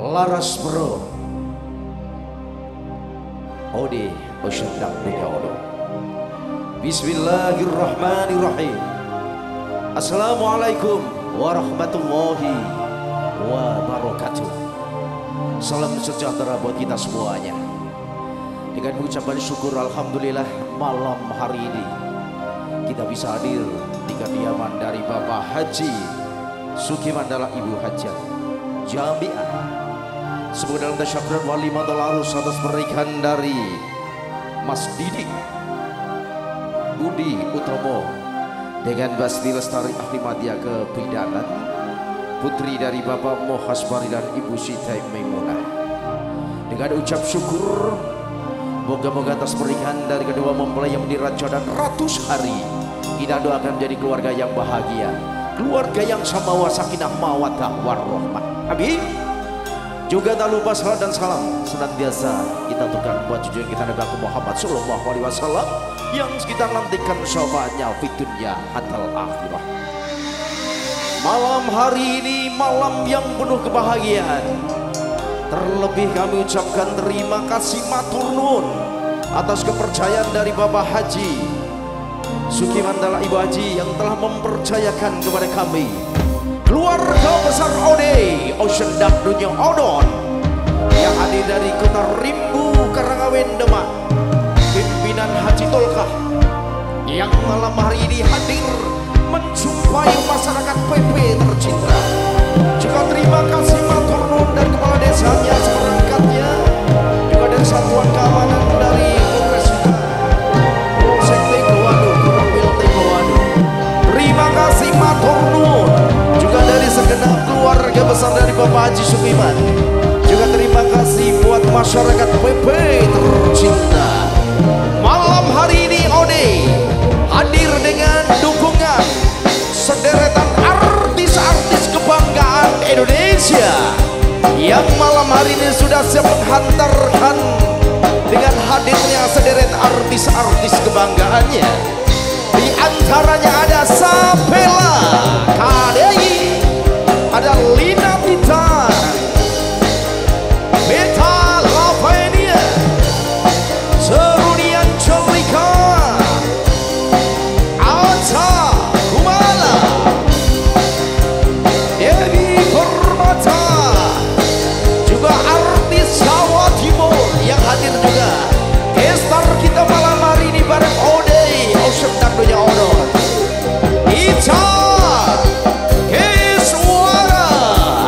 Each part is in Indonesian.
Laras Bro Ode Osyendak Dekodo. Bismillahirrahmanirrahim. Assalamualaikum warahmatullahi wabarakatuh. Salam sejahtera buat kita semuanya. Dengan ucapan syukur alhamdulillah, malam hari ini kita bisa hadir di kediaman dari Bapak Haji Suki Mandala Ibu Hajat Jamiah. Semoga dalam tasyakuran walimatul arus atas pernikahan dari Mas Didi Budi Utomo dengan Basti Lestari Ahli Madya Kebidanan, putri dari Bapak Mohasbari dan Ibu Siti Maimunah. Dengan ucap syukur, moga-moga atas pernikahan dari kedua mempelai yang dirajaukan ratus hari, kita doakan menjadi keluarga yang bahagia, keluarga yang samawa sakinah mawaddah warahmah. Amin. Juga tak lupa salat dan salam senantiasa kita tukar buat junjungan kita Nabi Muhammad Sallallahu Alaihi Wasallam yang kita nantikan syafaatnya fi dunya hatta akhirah. Malam hari ini malam yang penuh kebahagiaan. Terlebih kami ucapkan terima kasih matur nuwun atas kepercayaan dari Bapak Haji Suki Mandala Ibu Haji yang telah mempercayakan kepada kami, keluarga besar Ode Osyendak Dunya Odon yang hadir dari kota Rimbu Karangawen Demak, pimpinan Haji Tolkah yang malam hari ini hadir menjumpai masyarakat PP tercinta. Juga terima kasih matur nuwun dari kepala desanya seperangkatnya, juga dari satuan keamanan dari Polres Polsek Tegowaru, Korwil Tegowaru. Terima kasih matur nuwun juga dari segenap keluarga besar dari Bapak Haji Sukiman. Juga terima kasih buat masyarakat PP tercinta. Malam hari ini Ode hadir dengan dukungan sederetan artis-artis kebanggaan Indonesia yang malam hari ini sudah siap menghantarkan dengan hadirnya sederet artis-artis kebanggaannya. Di antaranya ada Sapela Kadei, ada Lina Tita, Beta Lavenia, Serunian Celika, Aca Kumala, Dewi Permata, juga artis Jawa Timur yang hadir juga. Gestar kita malam hari ini bareng Ode Osyendak Dunya Odon, Ica Keswara,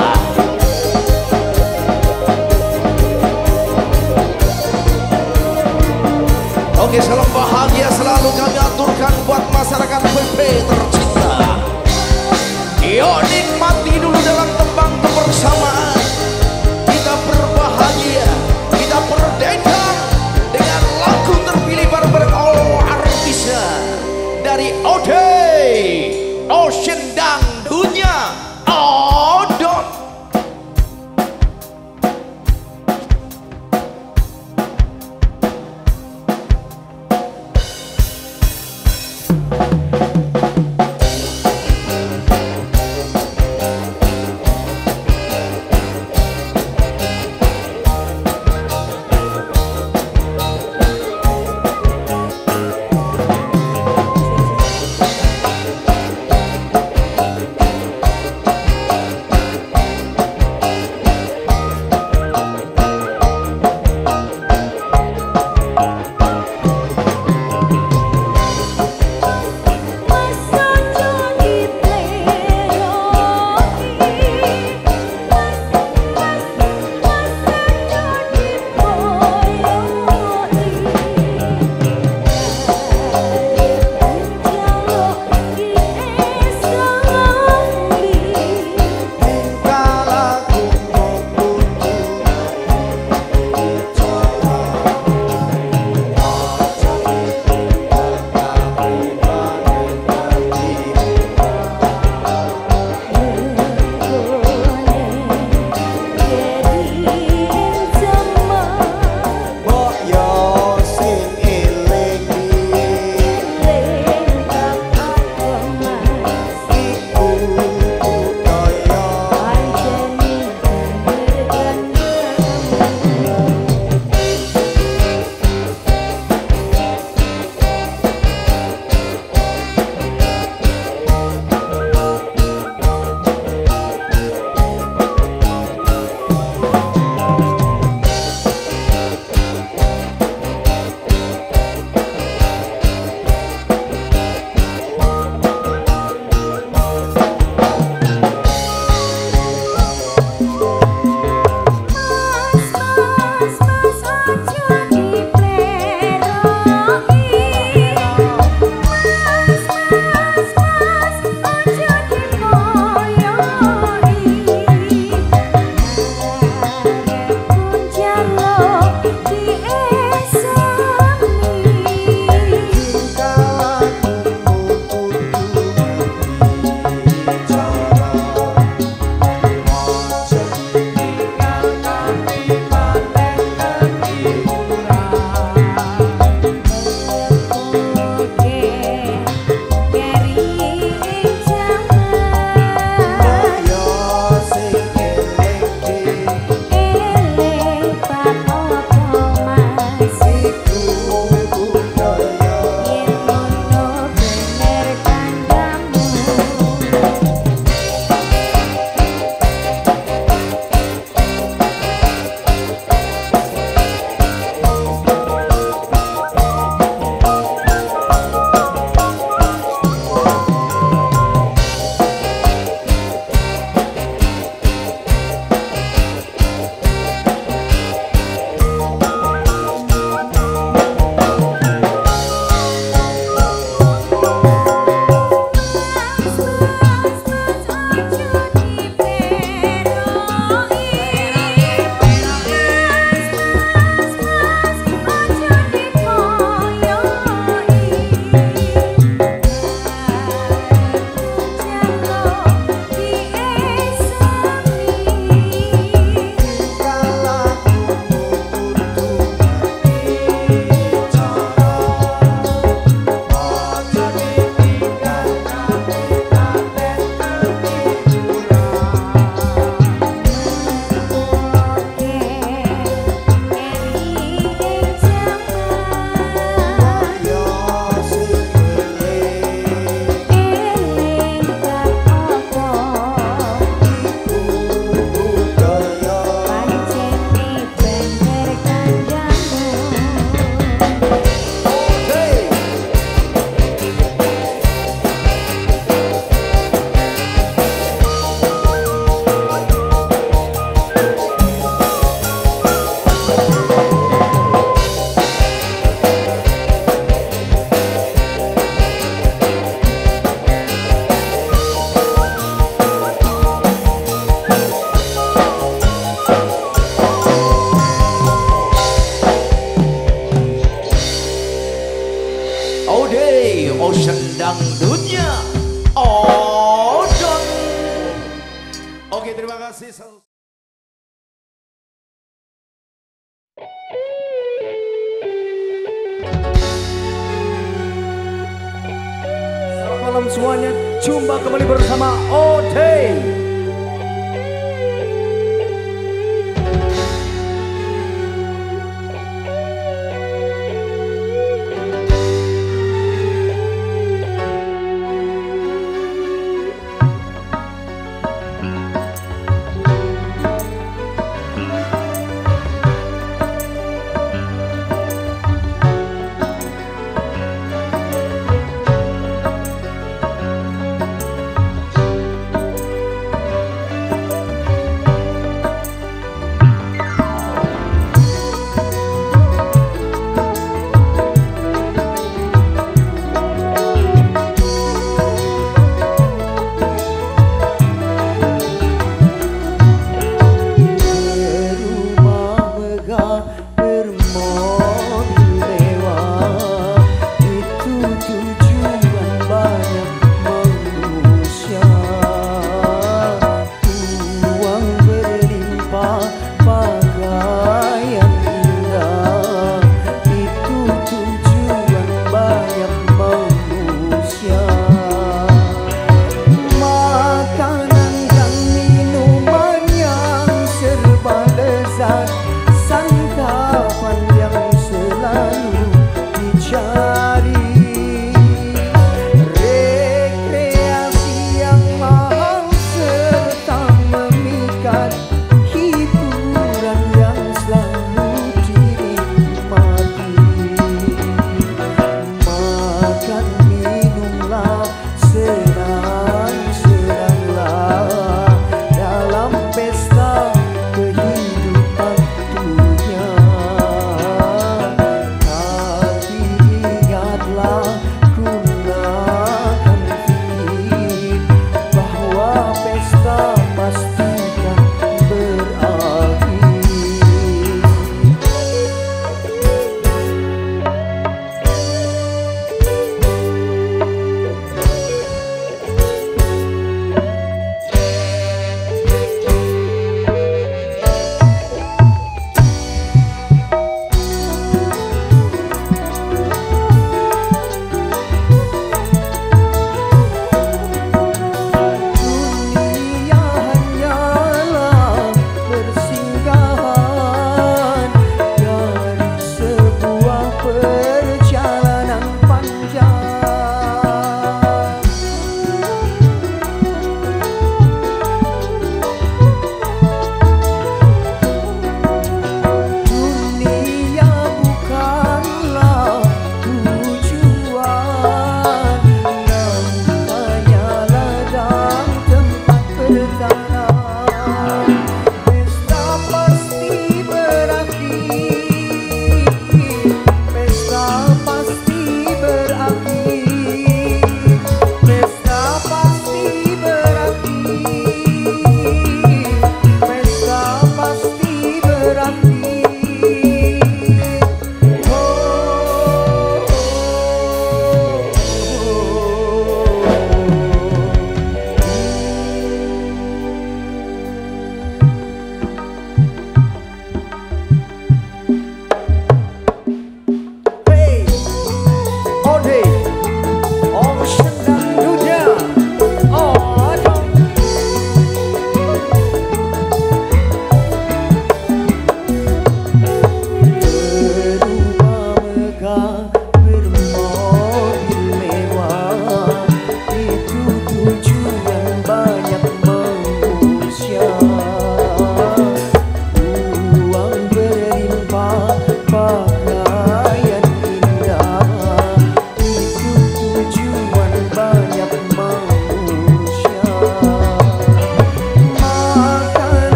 teman-teman semuanya, jumpa kembali bersama Ode.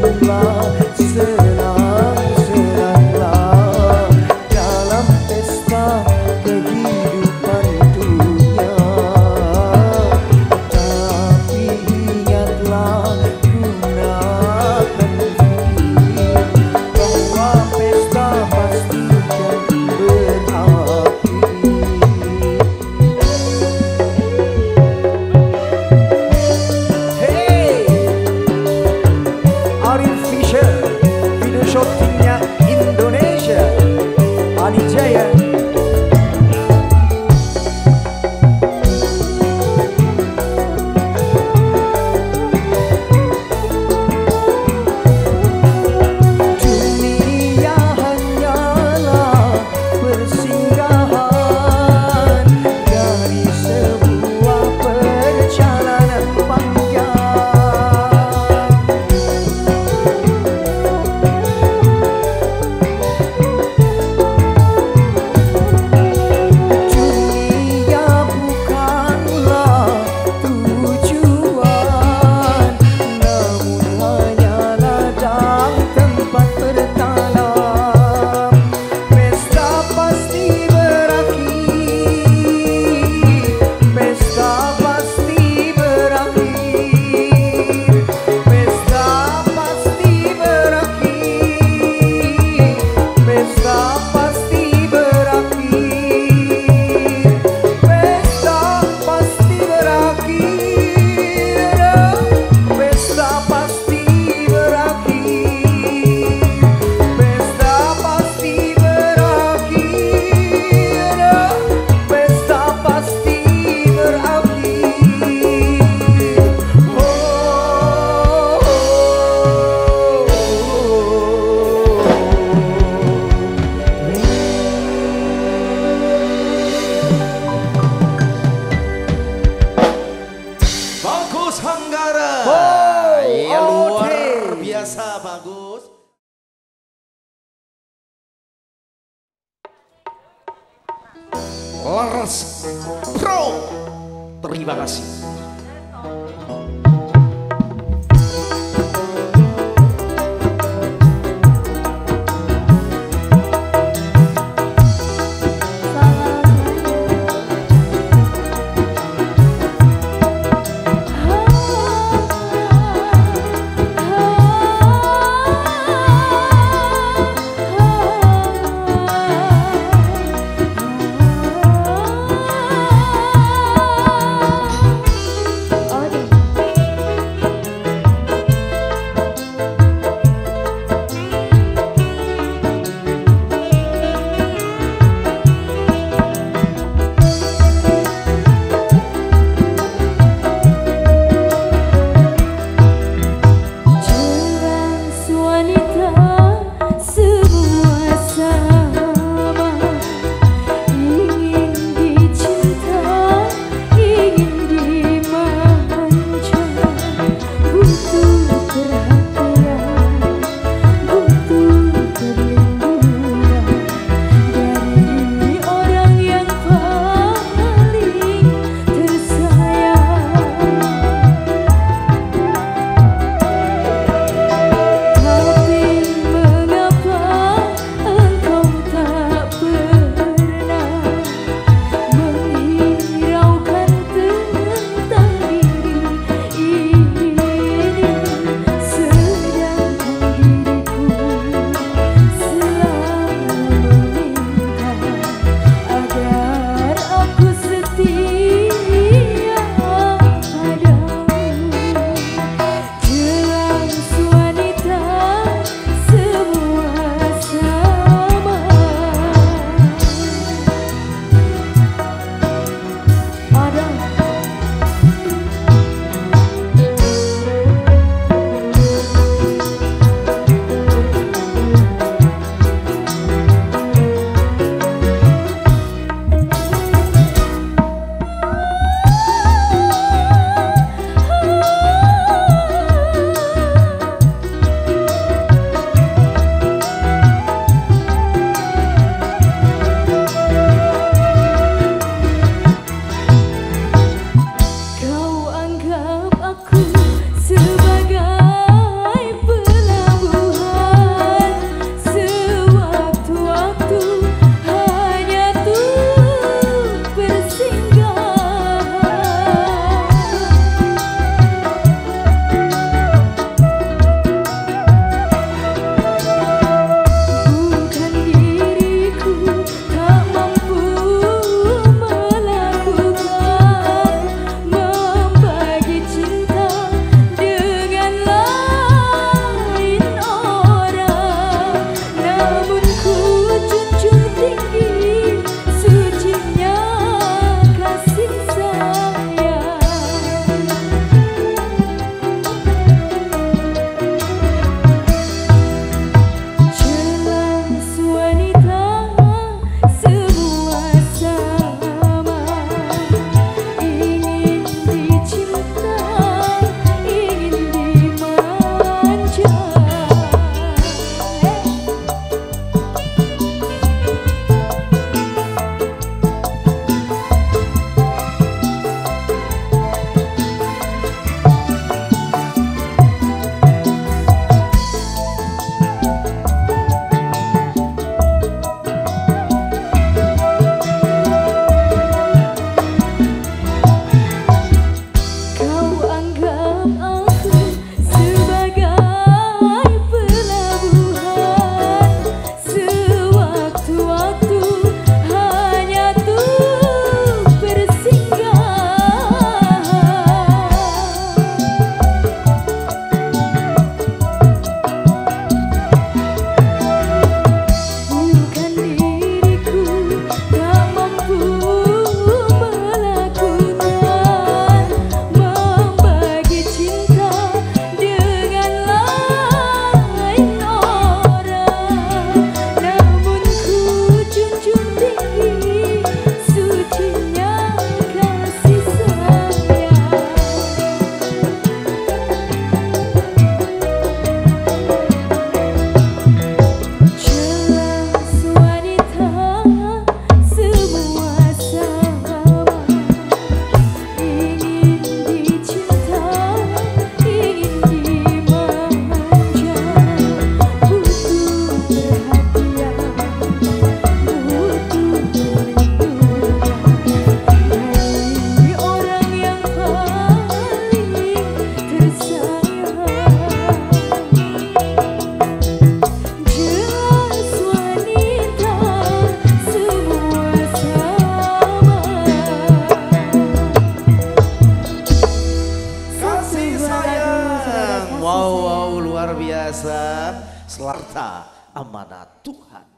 Senang-senanglah dalam pesta Laras Pro. Terima kasih. amanat Tuhan.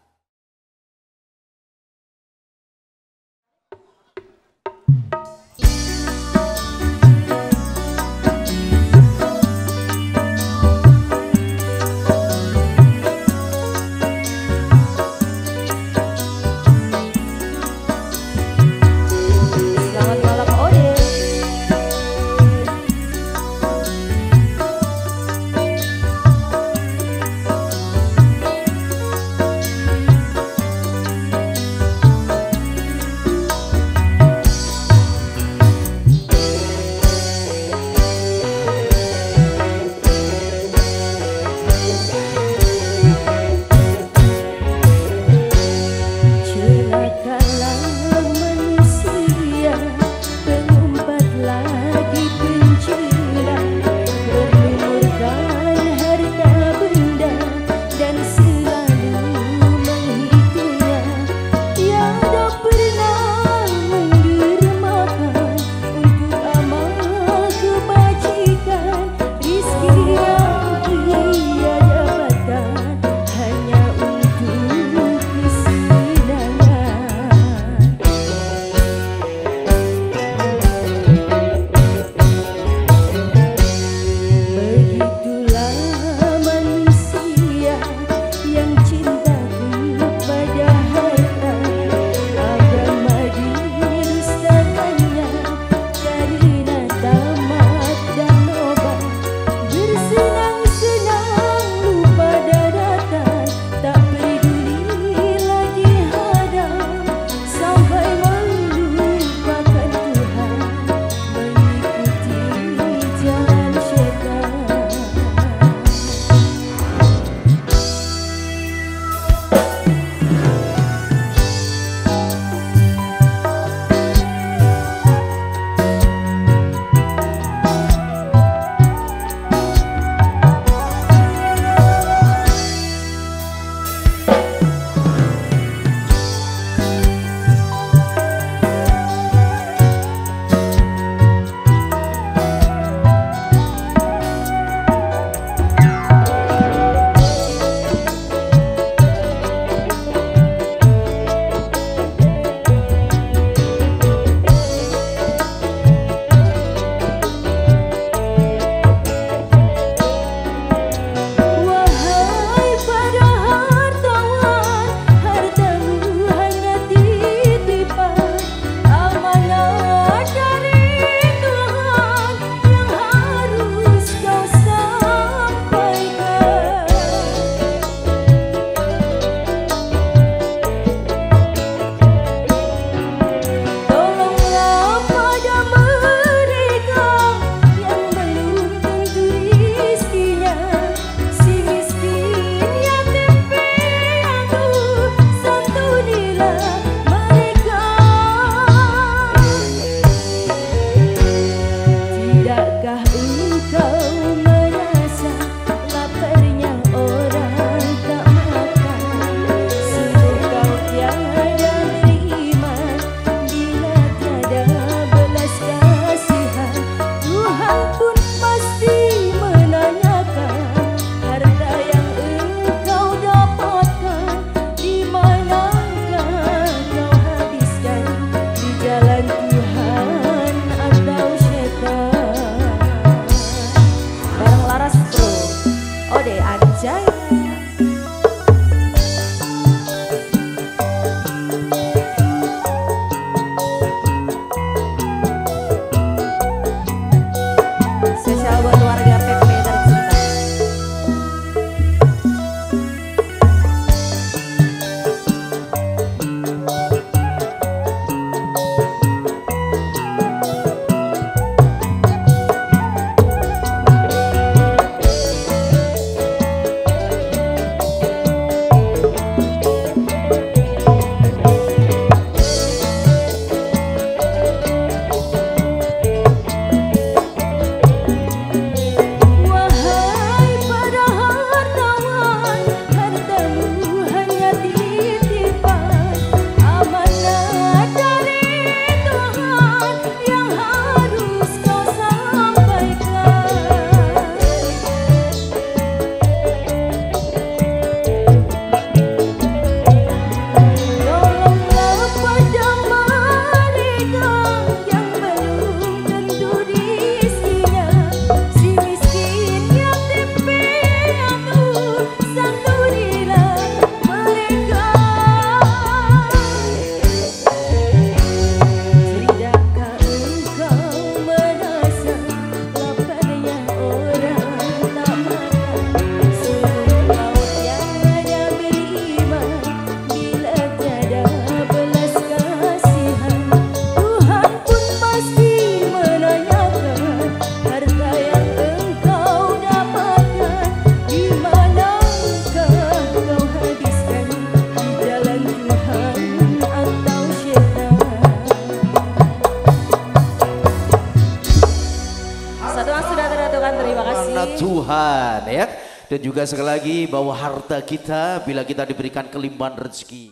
Tuhan ya. Dan juga sekali lagi bahwa harta kita bila kita diberikan kelimpahan rezeki.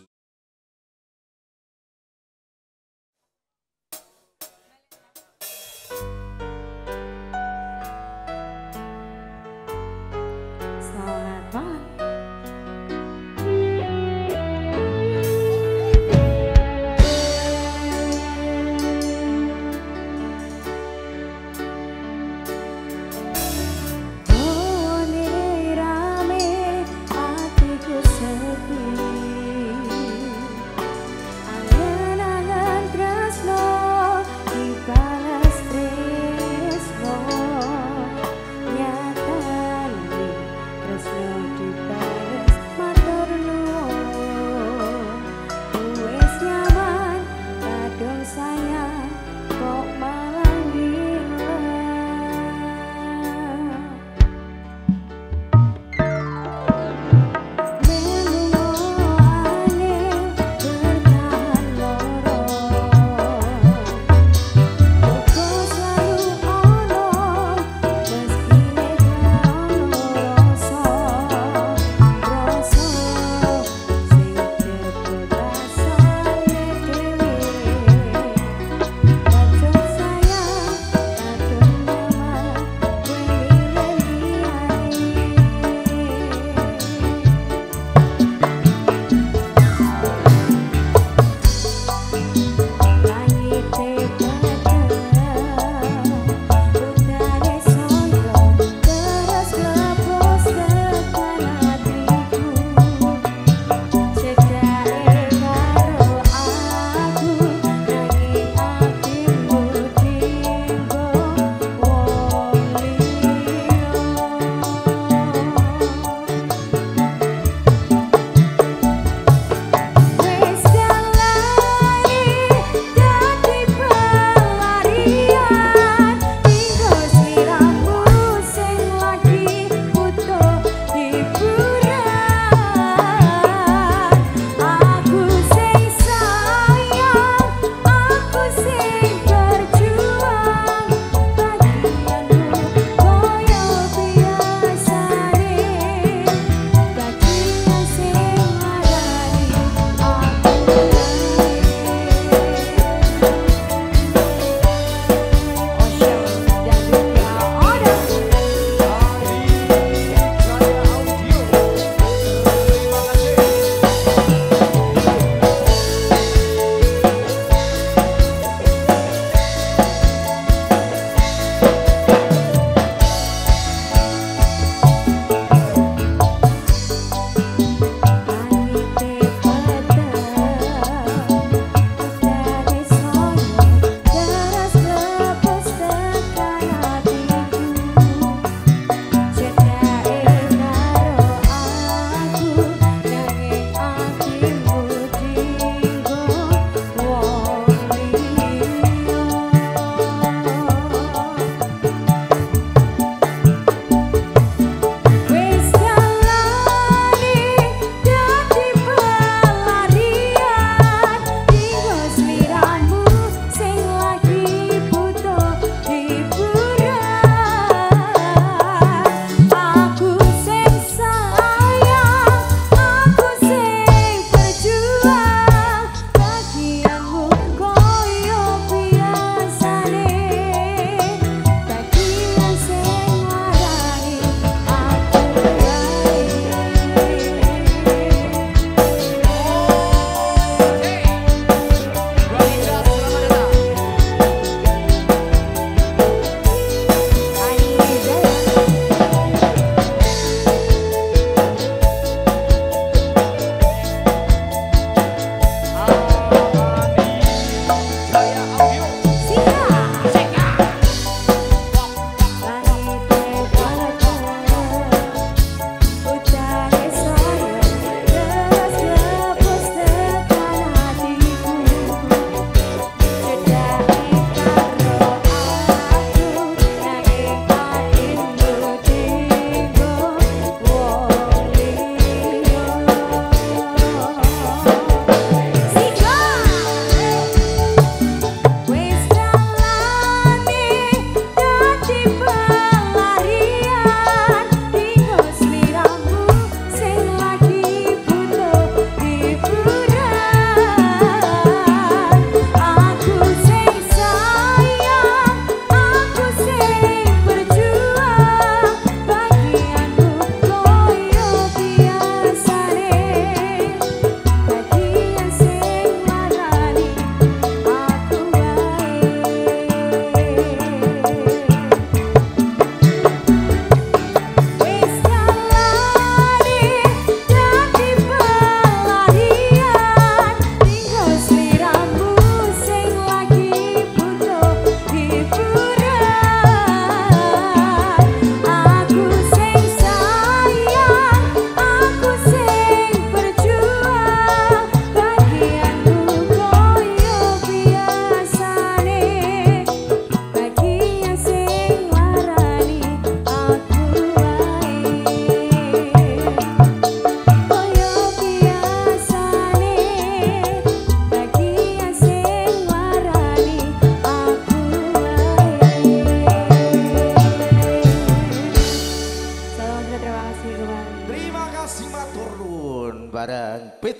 Selamat malam. Oh, rame hatiku sepi.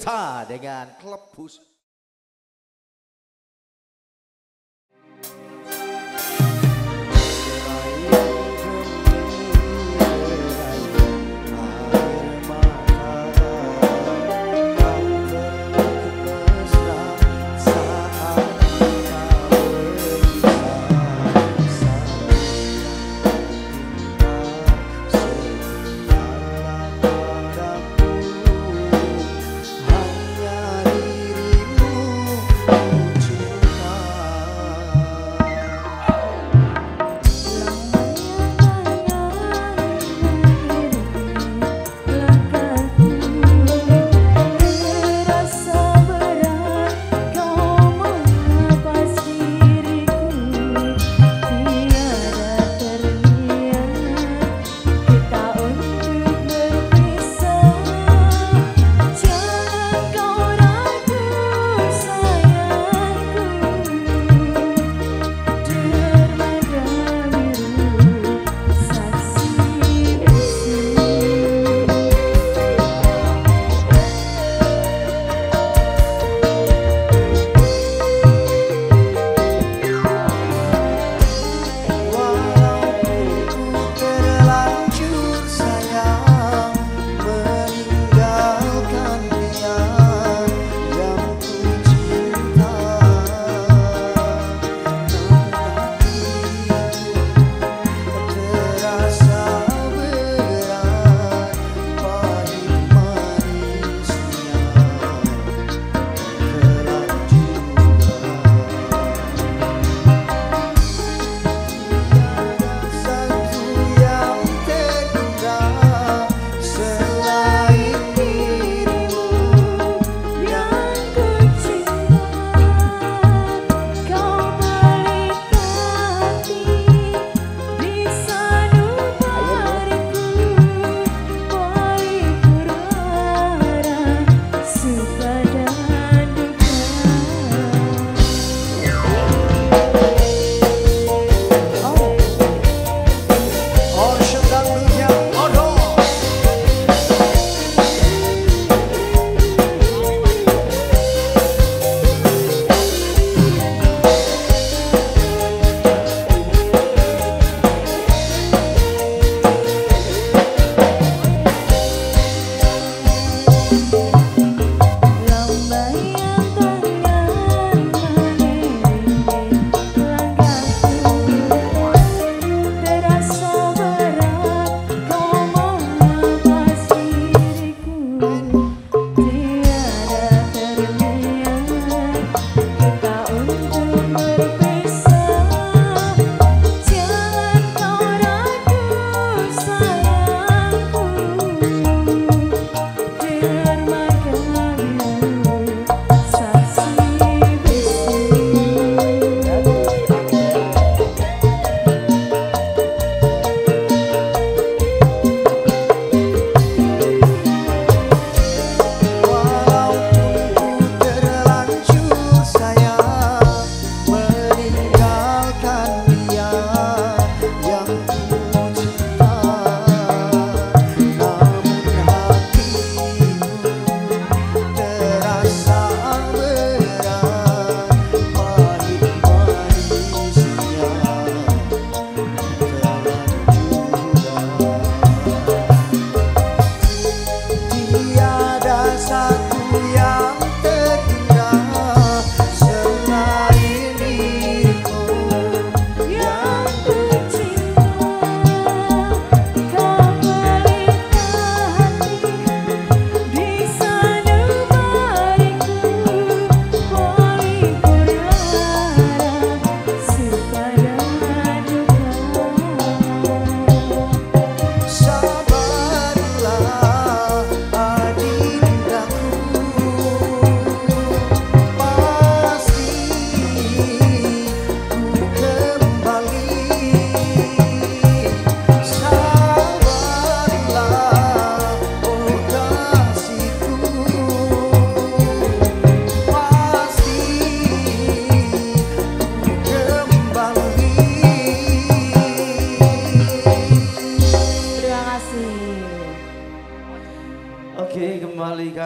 Rita dengan Klepus. Hanya dirimu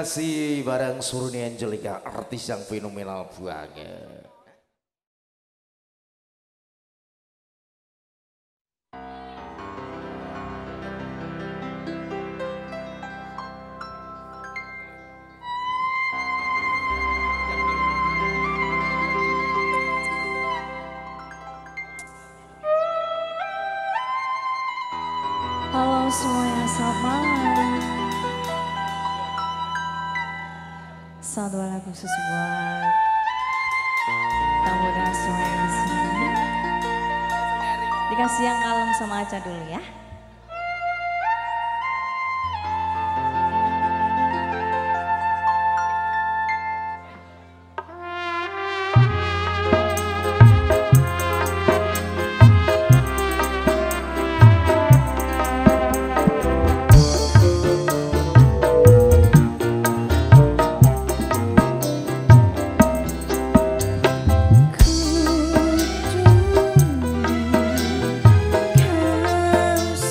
kasih bareng Suruni Angelica, artis yang fenomenal banget. Halo semuanya, selamat malam. Satu lagu khusus buat tamu dan semuanya di sini. Dikasih yang kalem sama Aca dulu ya. Kau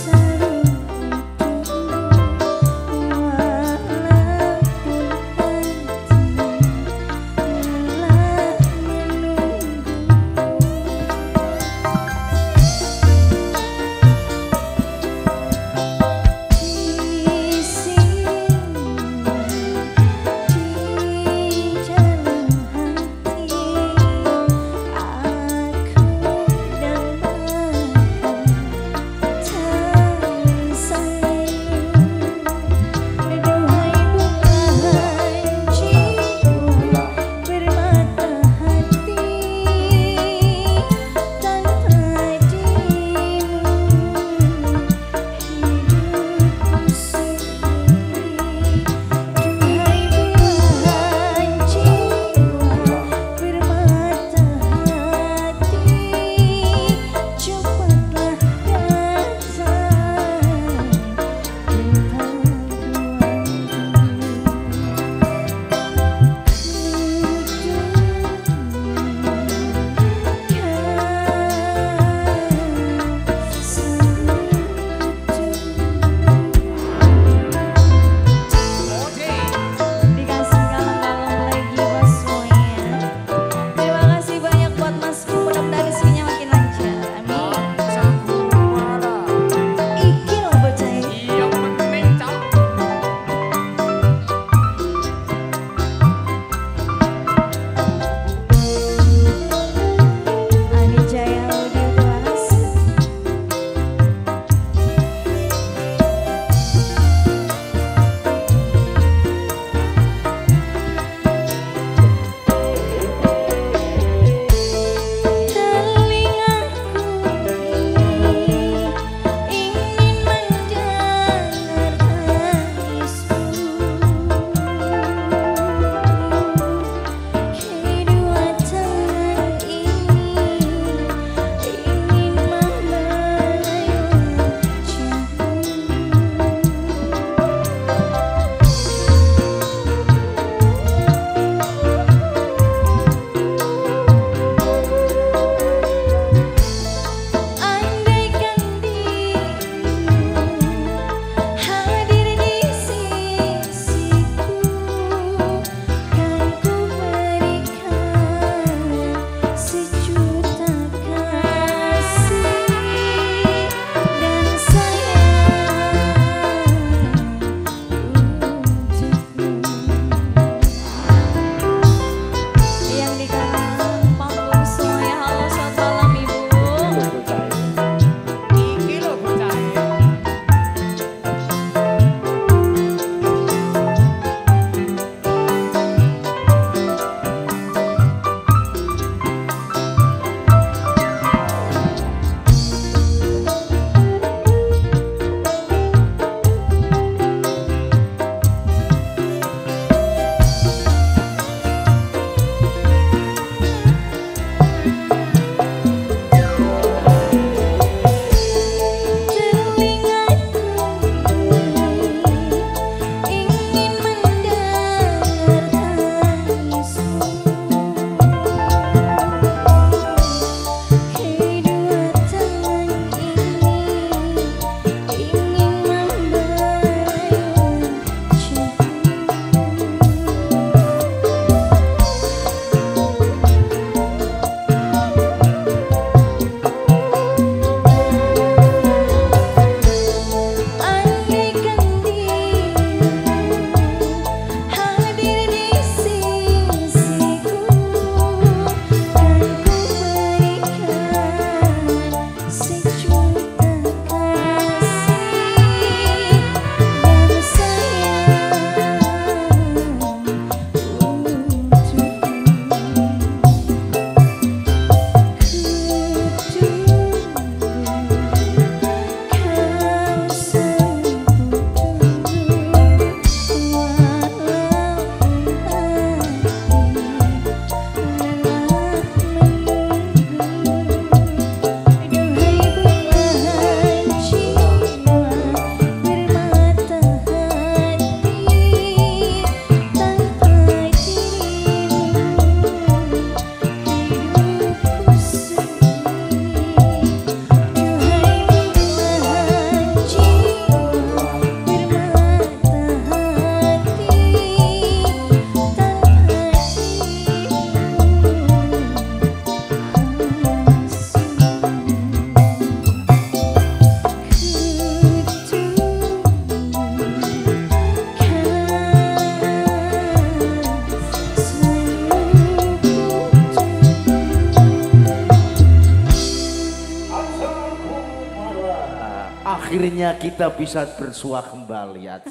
Akhirnya kita bisa bersua kembali ya.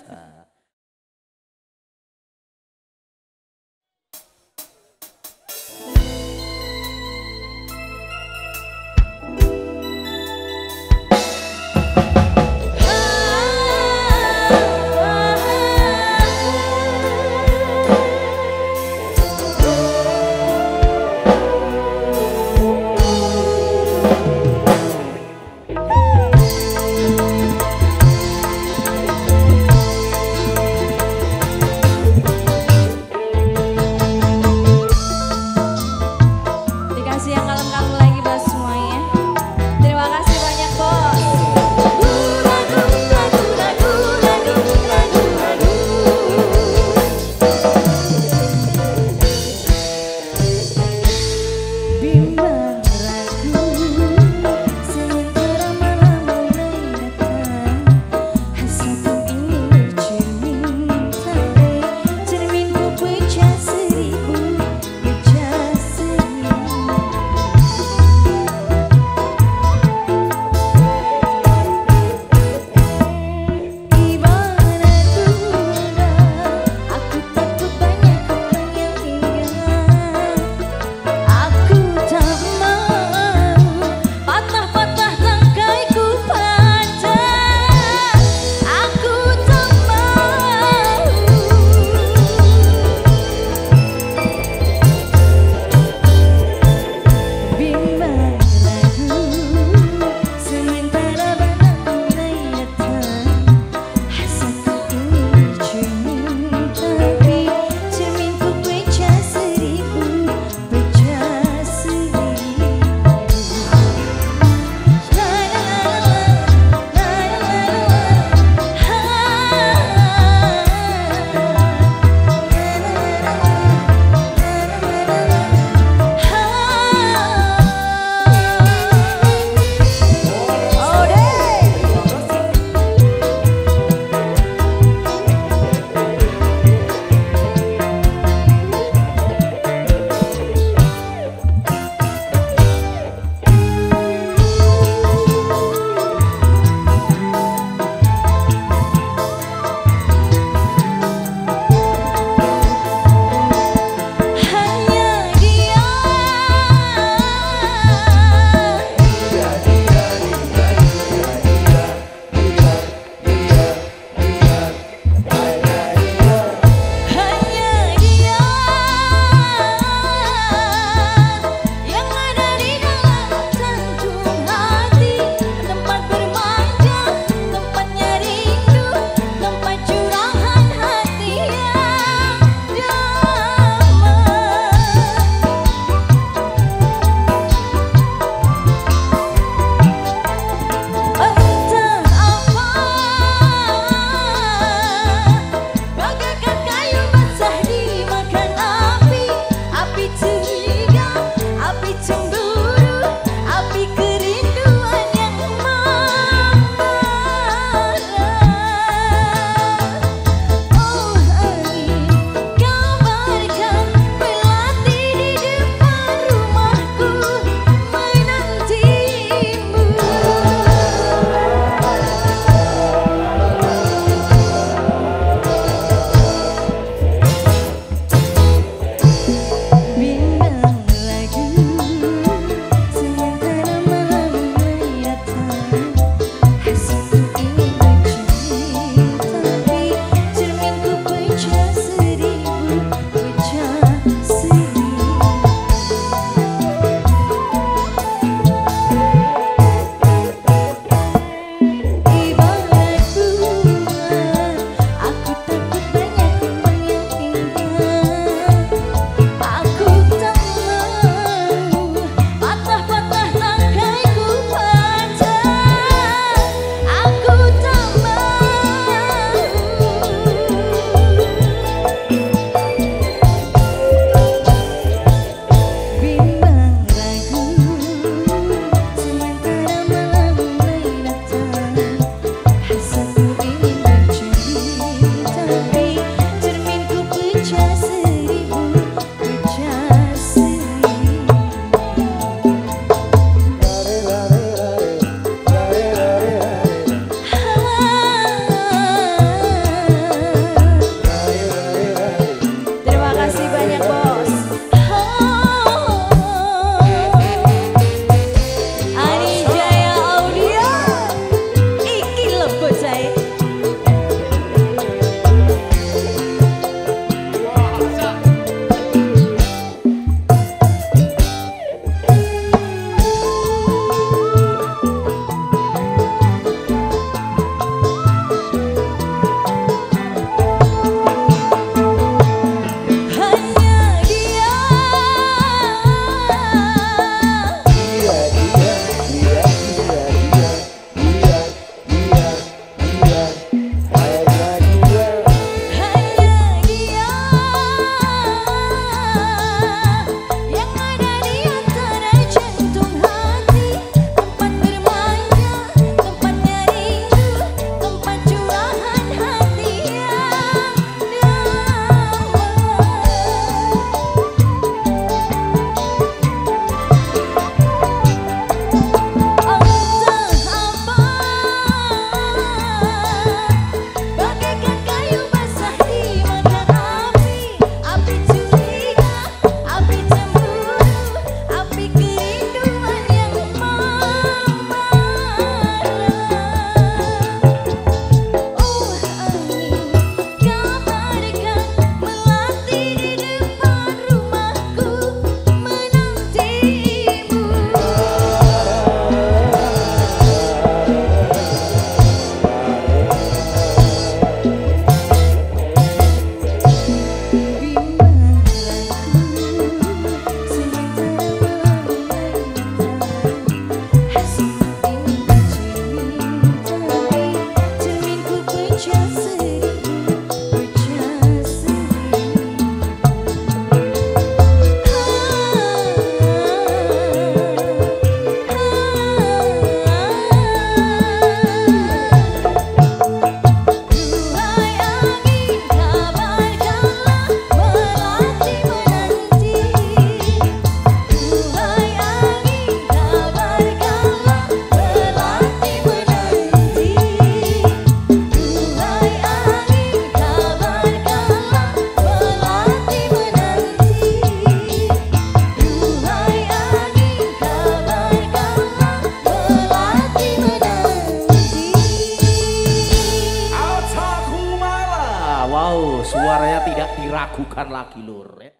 diragukan lagi lur ya.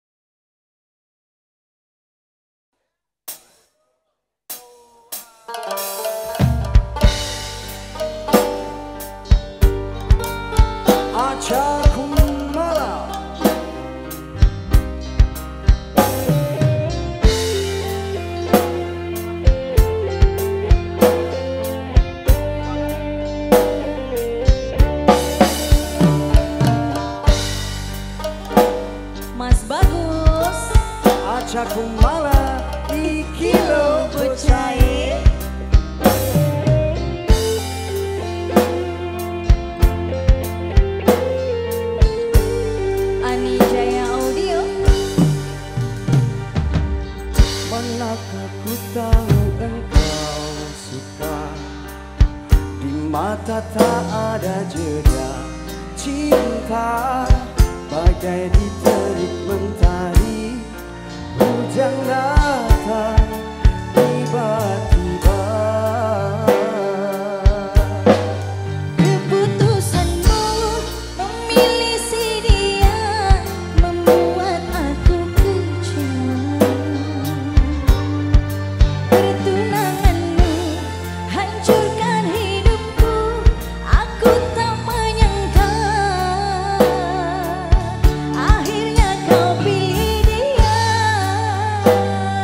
Acha Kumala. Mas Bagus, Acha Kumala Ikilo Bucai, Ani Jaya Audio, Manakah ku tahu engkau suka, di mata tak ada jeda cinta, bagai diterik mentari, hujan datang tiba-tiba. keputusanmu memilih si dia membuat aku kecewa. Pertunanganmu hancurkan hidupku, aku tak menyangka akhirnya kau pilih dia.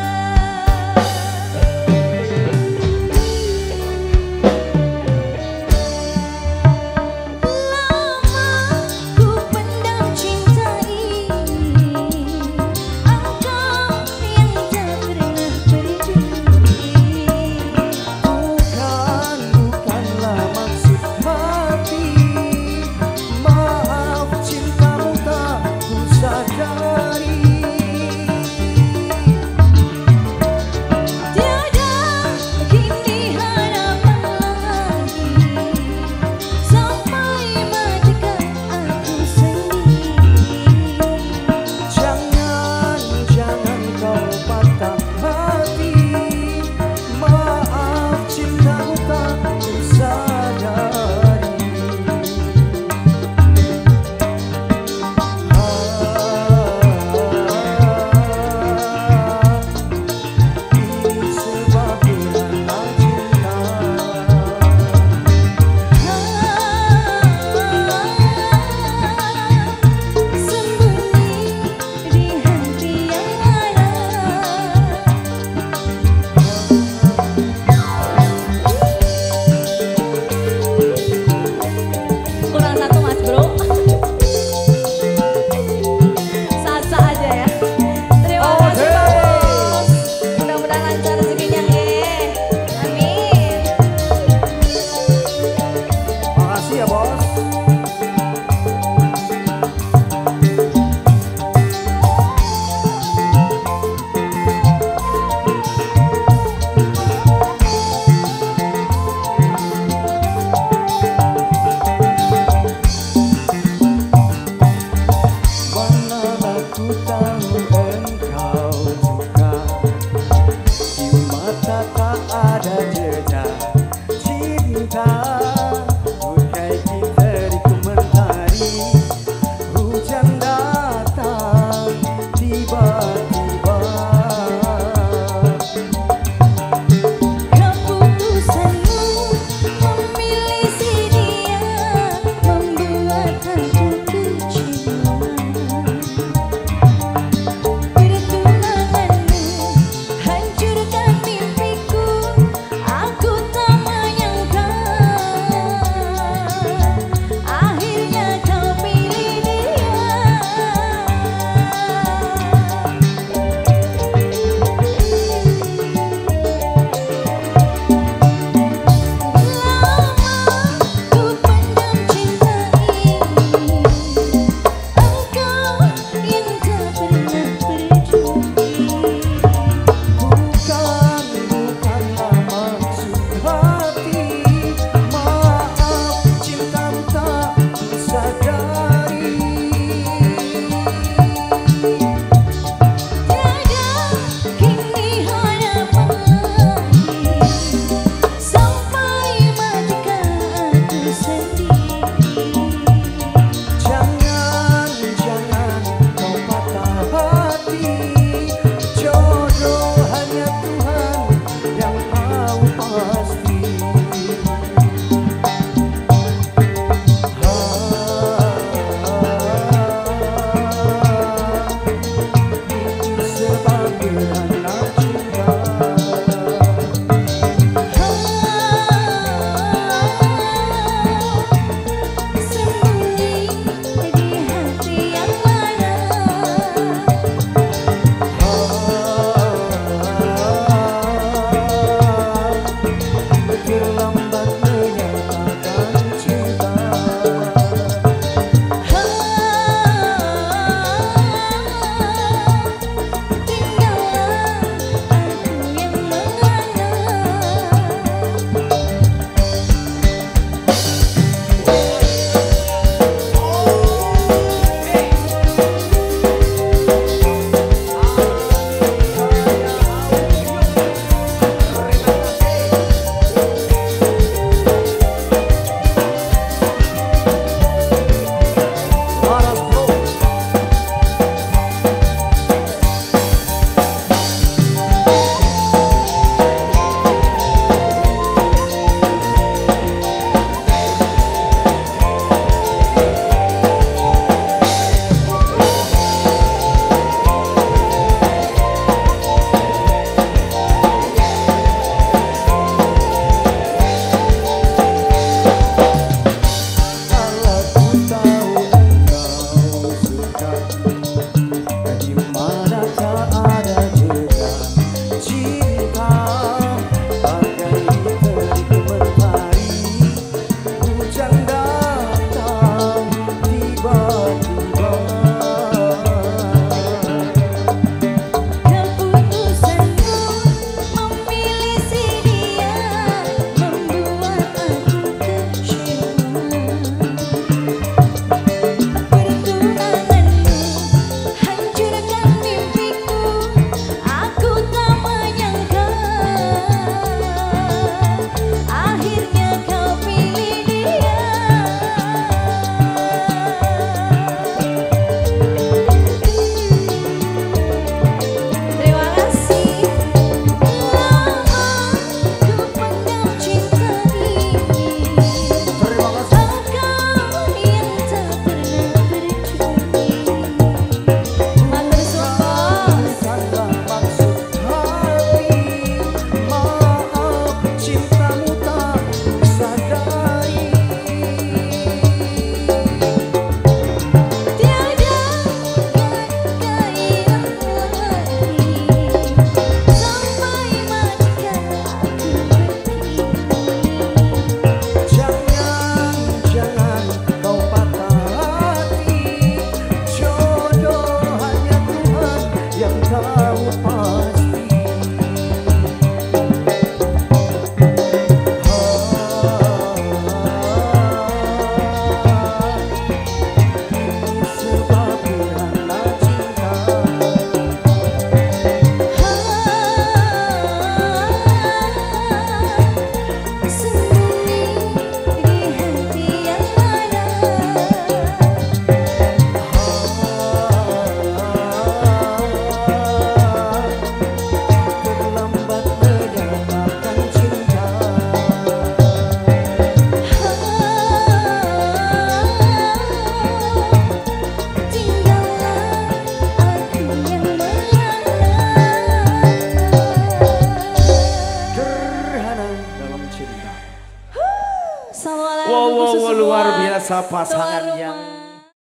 biasa pasangan Tuan yang rumah.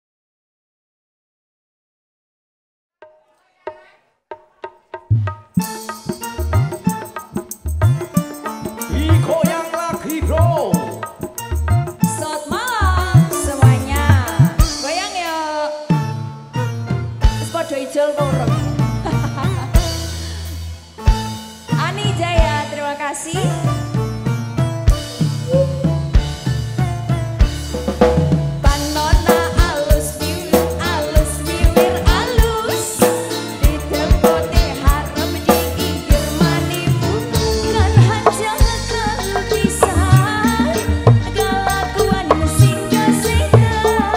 digoyang lagi bro. Selamat malam semuanya. Goyang yuk. Podo ijol kurang. Ani Jaya, terima kasih. Panona alus wiwir alus. Ditepote harap diinggir manimu. Kan hajang kelukisan kelakuan singgah-singgah.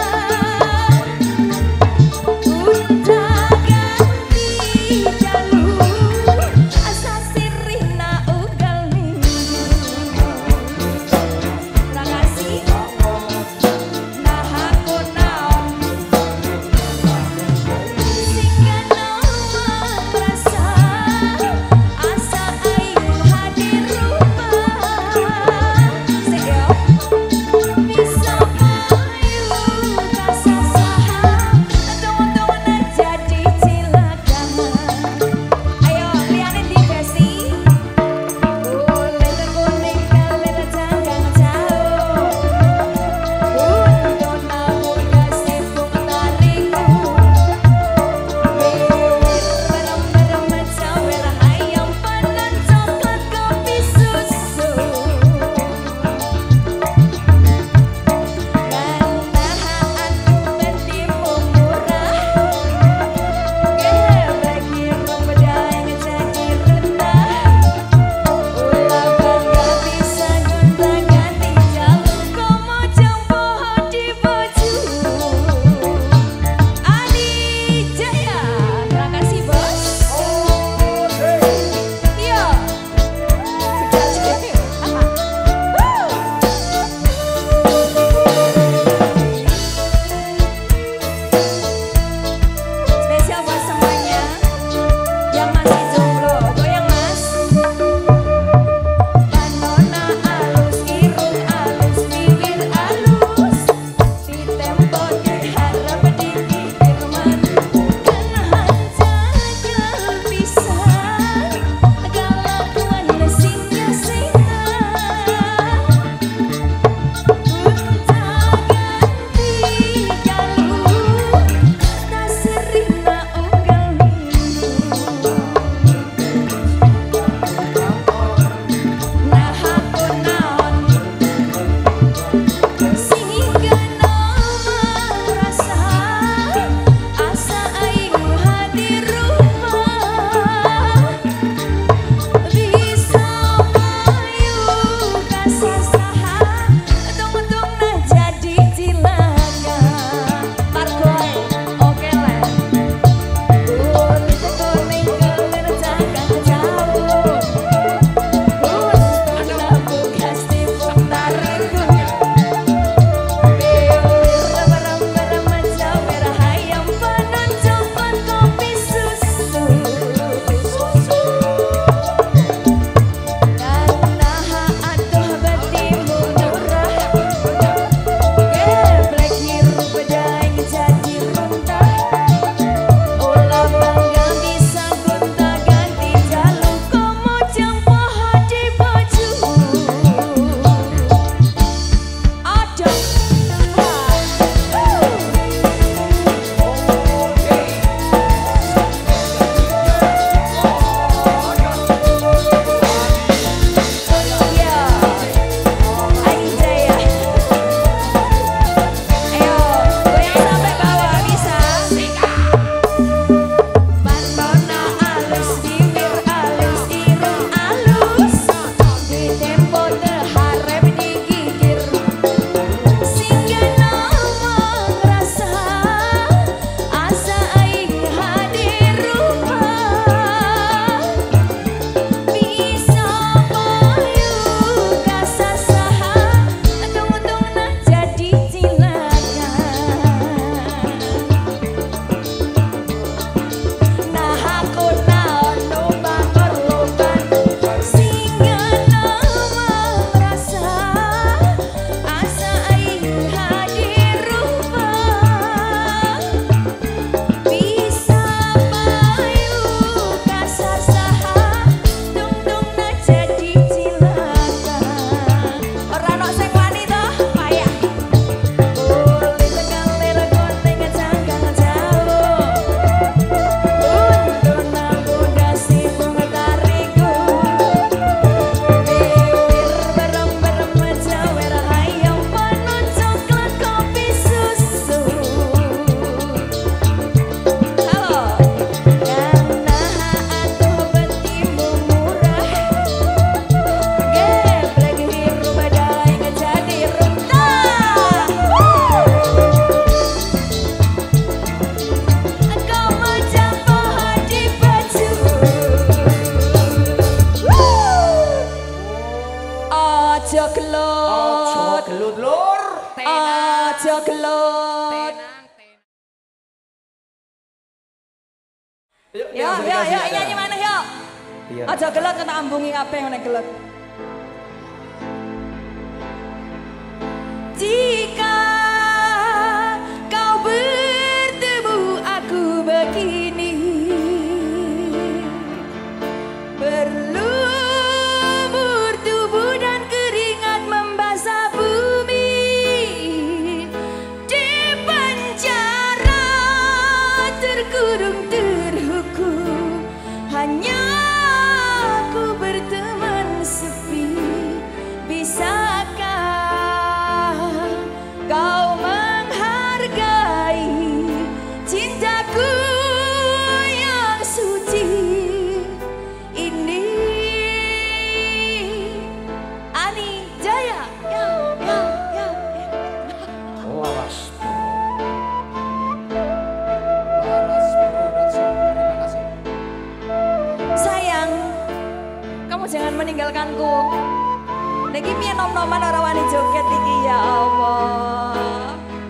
Udah ganti jalur asa sirina ugal minggu. Aja gelut. Ya, nyanyi mana yuk? Aja gelut kena ambungi kabeh ngene gelut. Jika kau bertemu aku begini, berlumur tubuh dan keringat membasah bumi, di penjara terkurung terhukum, hanya aku berteman sepi. Bisakah kau menghargai cintaku yang suci ini? Ani Jaya, ya. Laras terima kasih. Sayang, kamu jangan meninggalkanku. Niki piye nom-noman ora wani joget iki ya Allah.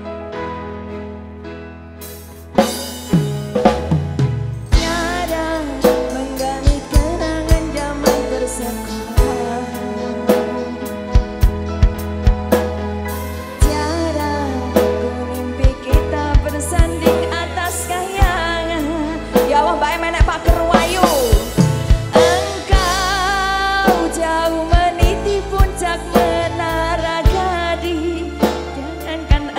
Tiada menggali kenangan zaman bersekolah, tiada ku mimpi kita bersanding atas kayangan. Ya Allah, Mbak Menek Pak Kerwayu. Engkau jauh meniti puncak menara Gading, jangankan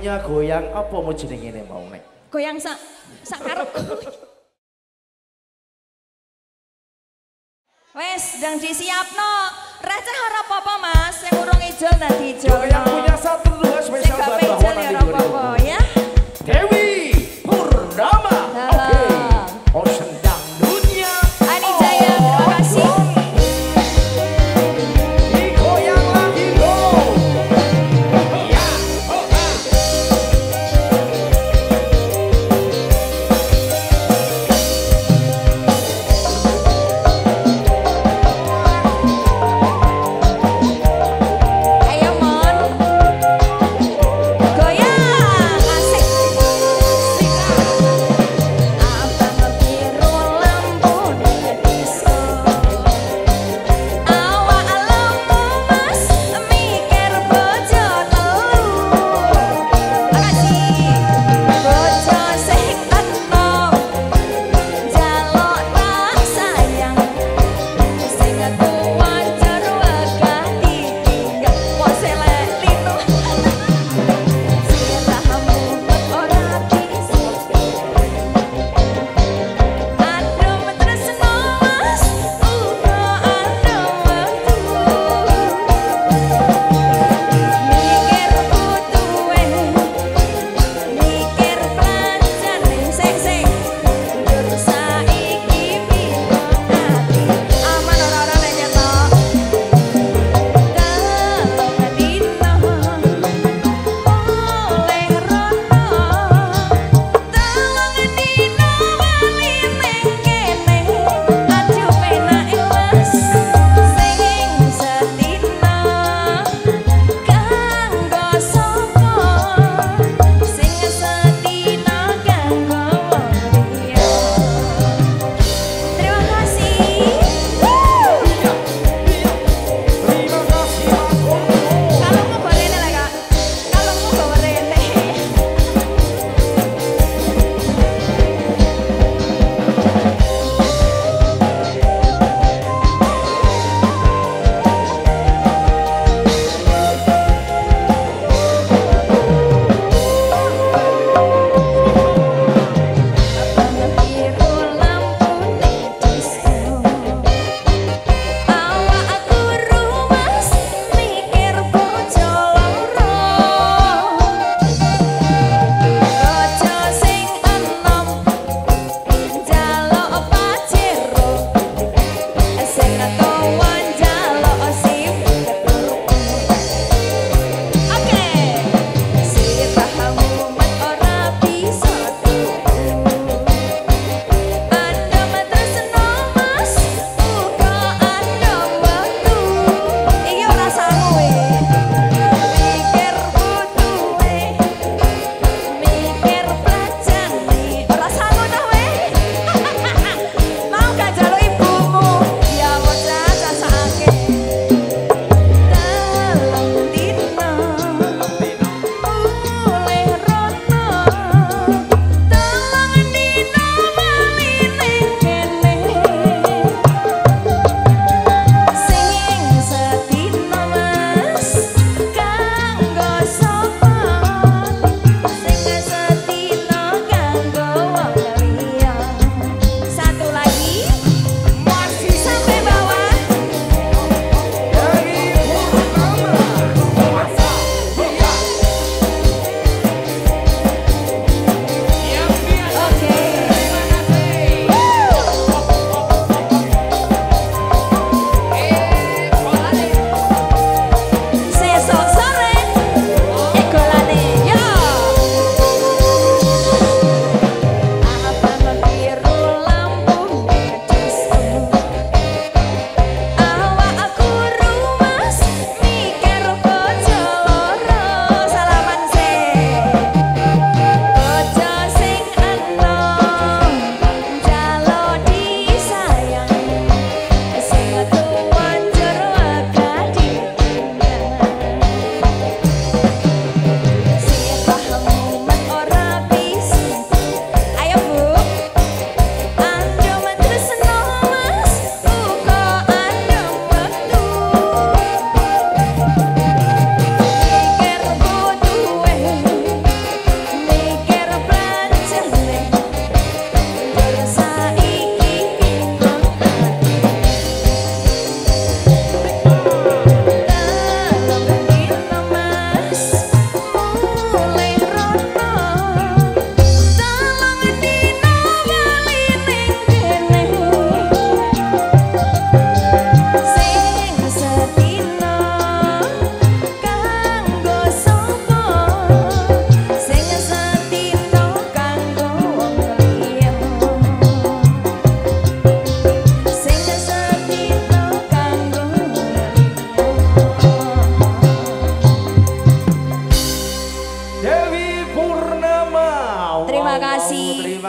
punya goyang apa mau jenenge mau nek? Goyang sak karepku. Wes, dang disiapno. Receh ora apa-apa Mas, sing urung ijol dadi ijol. Yang punya satu dua spesial buat buat ijol ya ora apa-apa ya. Dewi Purnama. Oke. Ocean Dangdutnya. Ani Jaya, terima kasih. Digoyang lagi go. Ya. Ayo Mon.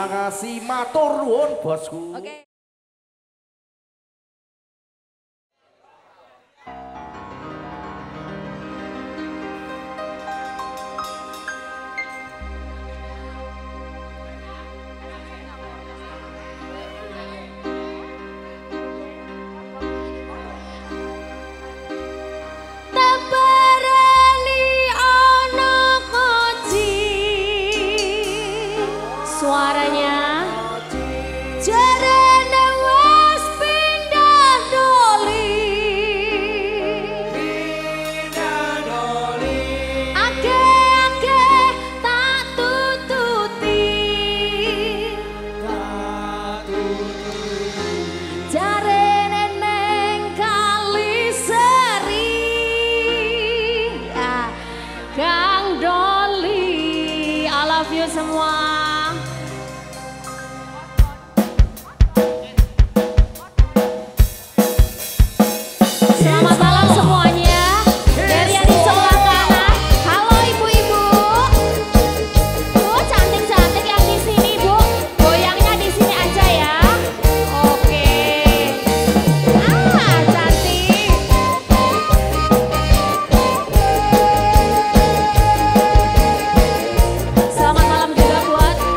Terima kasih, matur nuwun bosku. Oke. Suaranya jarene wis pindah doli, ake-ake tak tututi, jarene neng kali seri, Kang Doli. I love you semua. Selamat malam semuanya. Dari yang di sebelah kanan, halo ibu-ibu. Bu, cantik-cantik yang di sini, Bu. Goyangnya di sini aja ya. Oke. Cantik. Selamat malam juga buat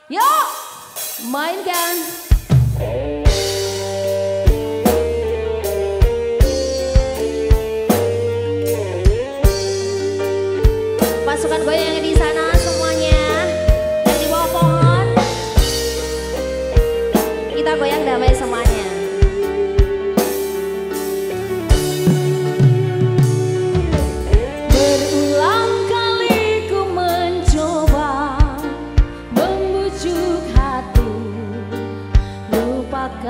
Yuk, mainkan. Pasukan goyang yang di sana semuanya, yang di bawah pohon, kita goyang damai semuanya. Berulang kali ku mencoba membujuk hati, lupakan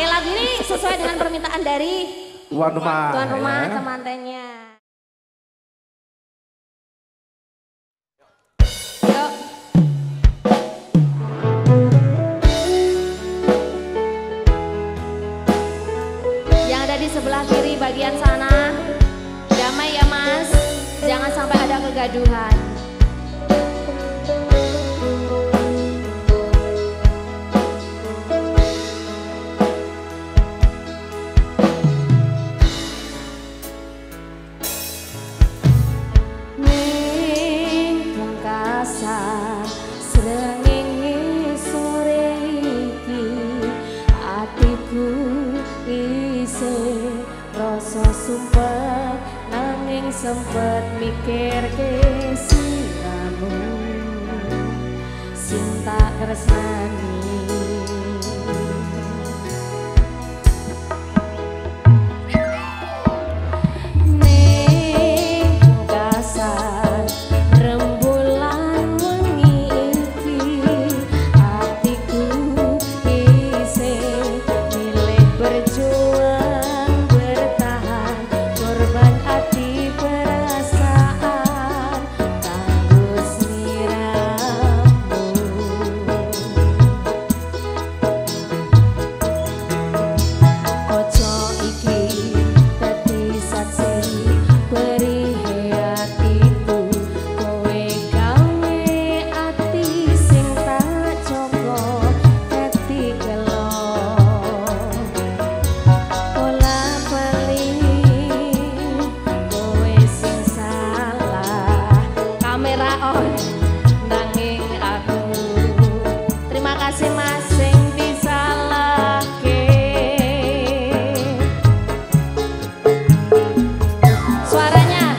lagu ini sesuai dengan permintaan dari tuan rumah. tuan rumah Ya. temantennya. Yuk. Yang ada di sebelah kiri bagian sana, damai ya mas, jangan sampai ada kegaduhan. Sumpah nanging sempet mikir ke siramu sing tak kersani ning kasar rembulan wengi iki atiku isih milih berjuang bertahan korban hati perasaan kanggo sliramu ojo iki dadi saksi berihe atiku kowe gawe ati sing tak joko dadi gelo pola balik kowe sing salah kamera on nanging aku terima kasih mas sing disalahke suaranya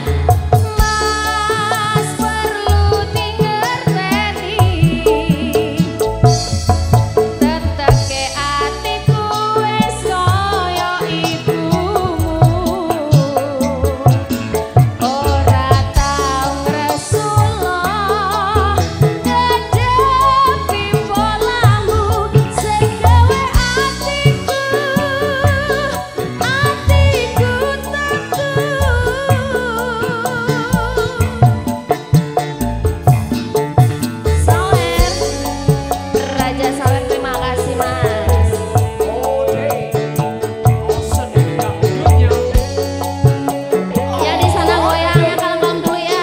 mas perlu dingerteni teteke atiku wis kaya ibumu ora tau ngresula ngedepi polamu sing gawe atiku Sawer Raja Sawer terima kasih mas yang di sana goyang ya kalem dulu ya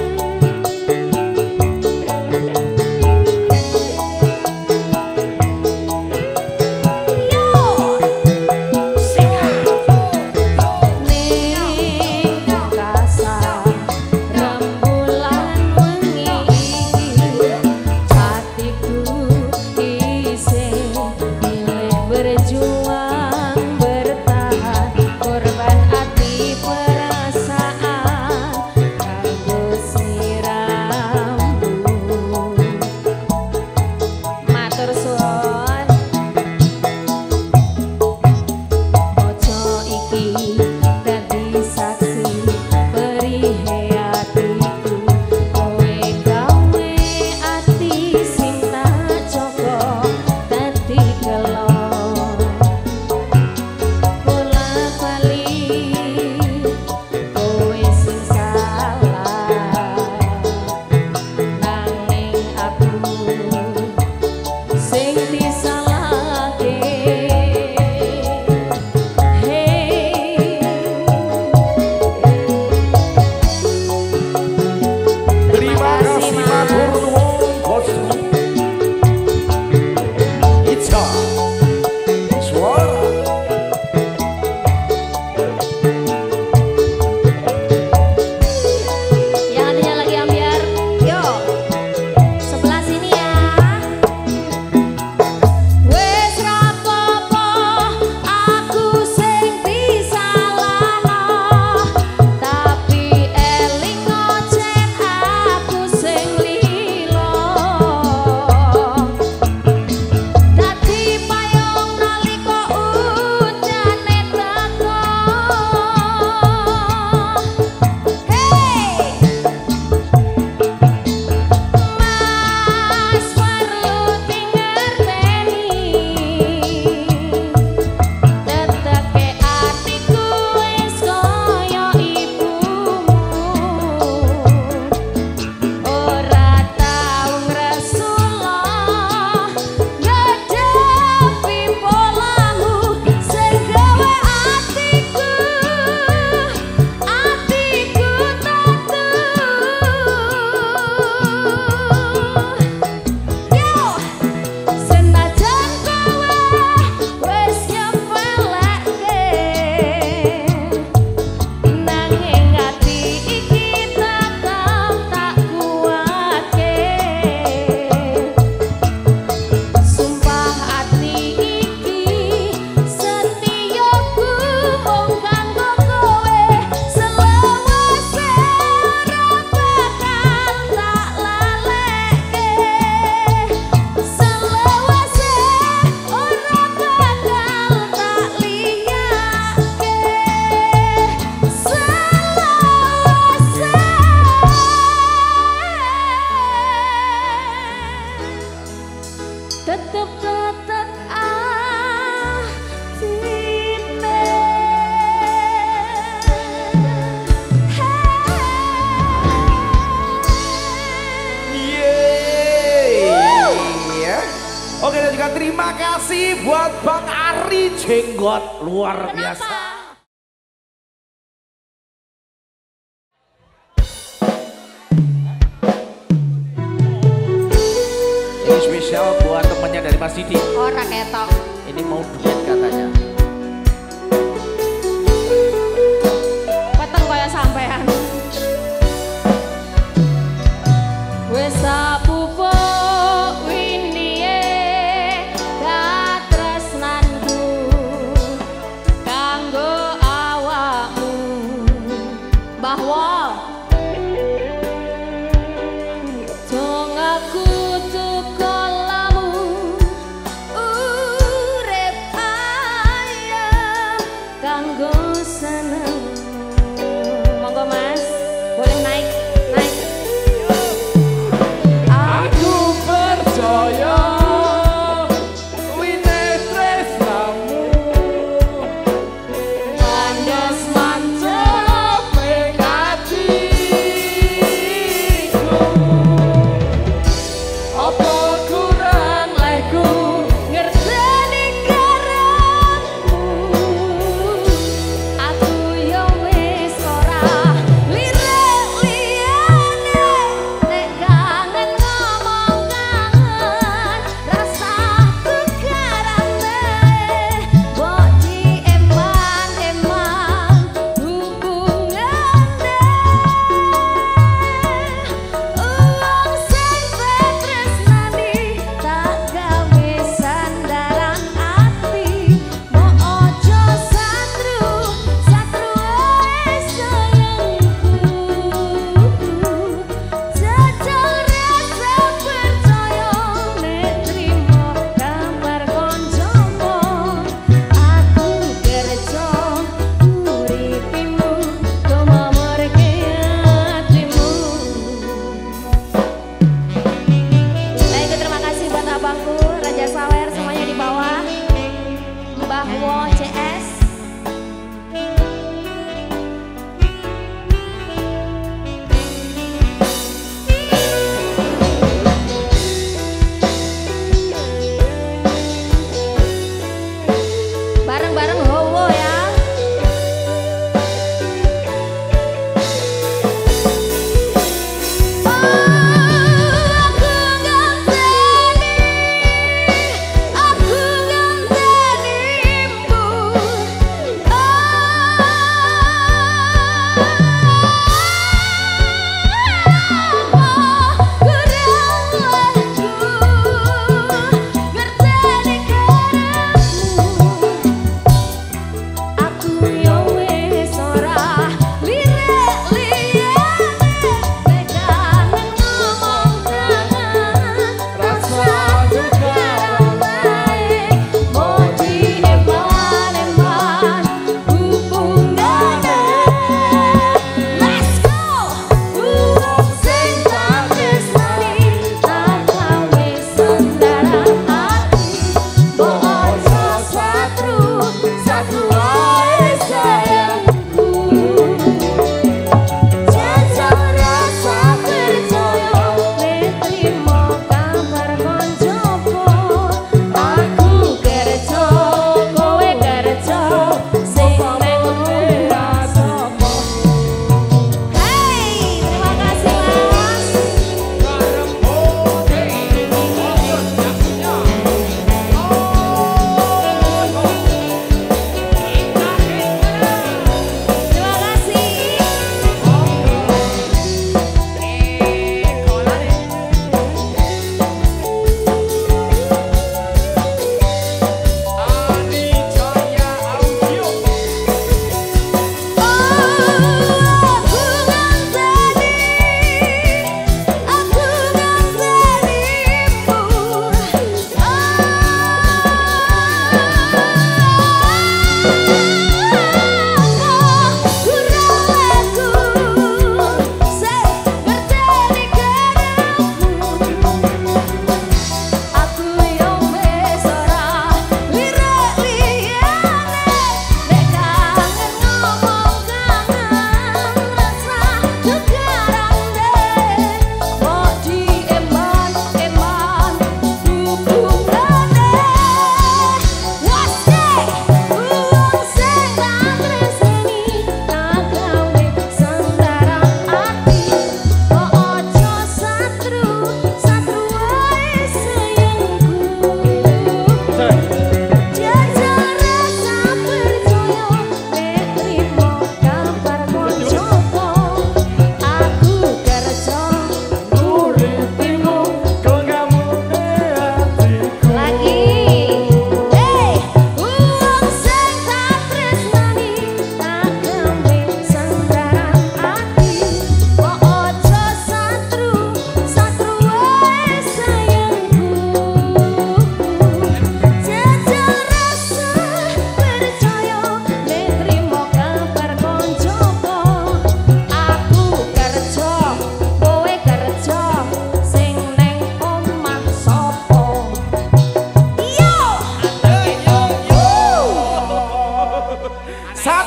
ning kasar rembulan wengi iki hatiku isih milih berjuang bertahan korban hati perasaan kanggo sliramu matur suwun ojo iki dadi saksi berihe atiku kowe gawe ati sing tak joko dadi gelo Bang Ari jenggot luar biasa. Ini spesial buat temannya dari Mas Didi. Ora ketok. Ini mau duet katanya. Peteng kaya sampean. Wis sapupo windiye katresnanku kanggo awakmu bahwa dong aku tukolamu urip ayam kanggo seneng. Monggo Mas, boleh naik. Aku percaya wine tresnamu Andes mantap hatiku. Apa kurang leku ngerteni karepmu. Aku yo wis ora lirik liyane nek kangen ngomong kangen rasaku karane mbok dieman-eman hubungane uang sing tresnani tak gawe sandaran ati mbok ojo satru ae sayangku jajal rasa percaya nek trimo kabar koncomu aku kerja uripimu kau mamorke hatimu. Baik, terima kasih buat abangku Raja Sawer semuanya di bawah. Mbah Wo CS. Bareng-bareng Howo ya. Aku ngenteni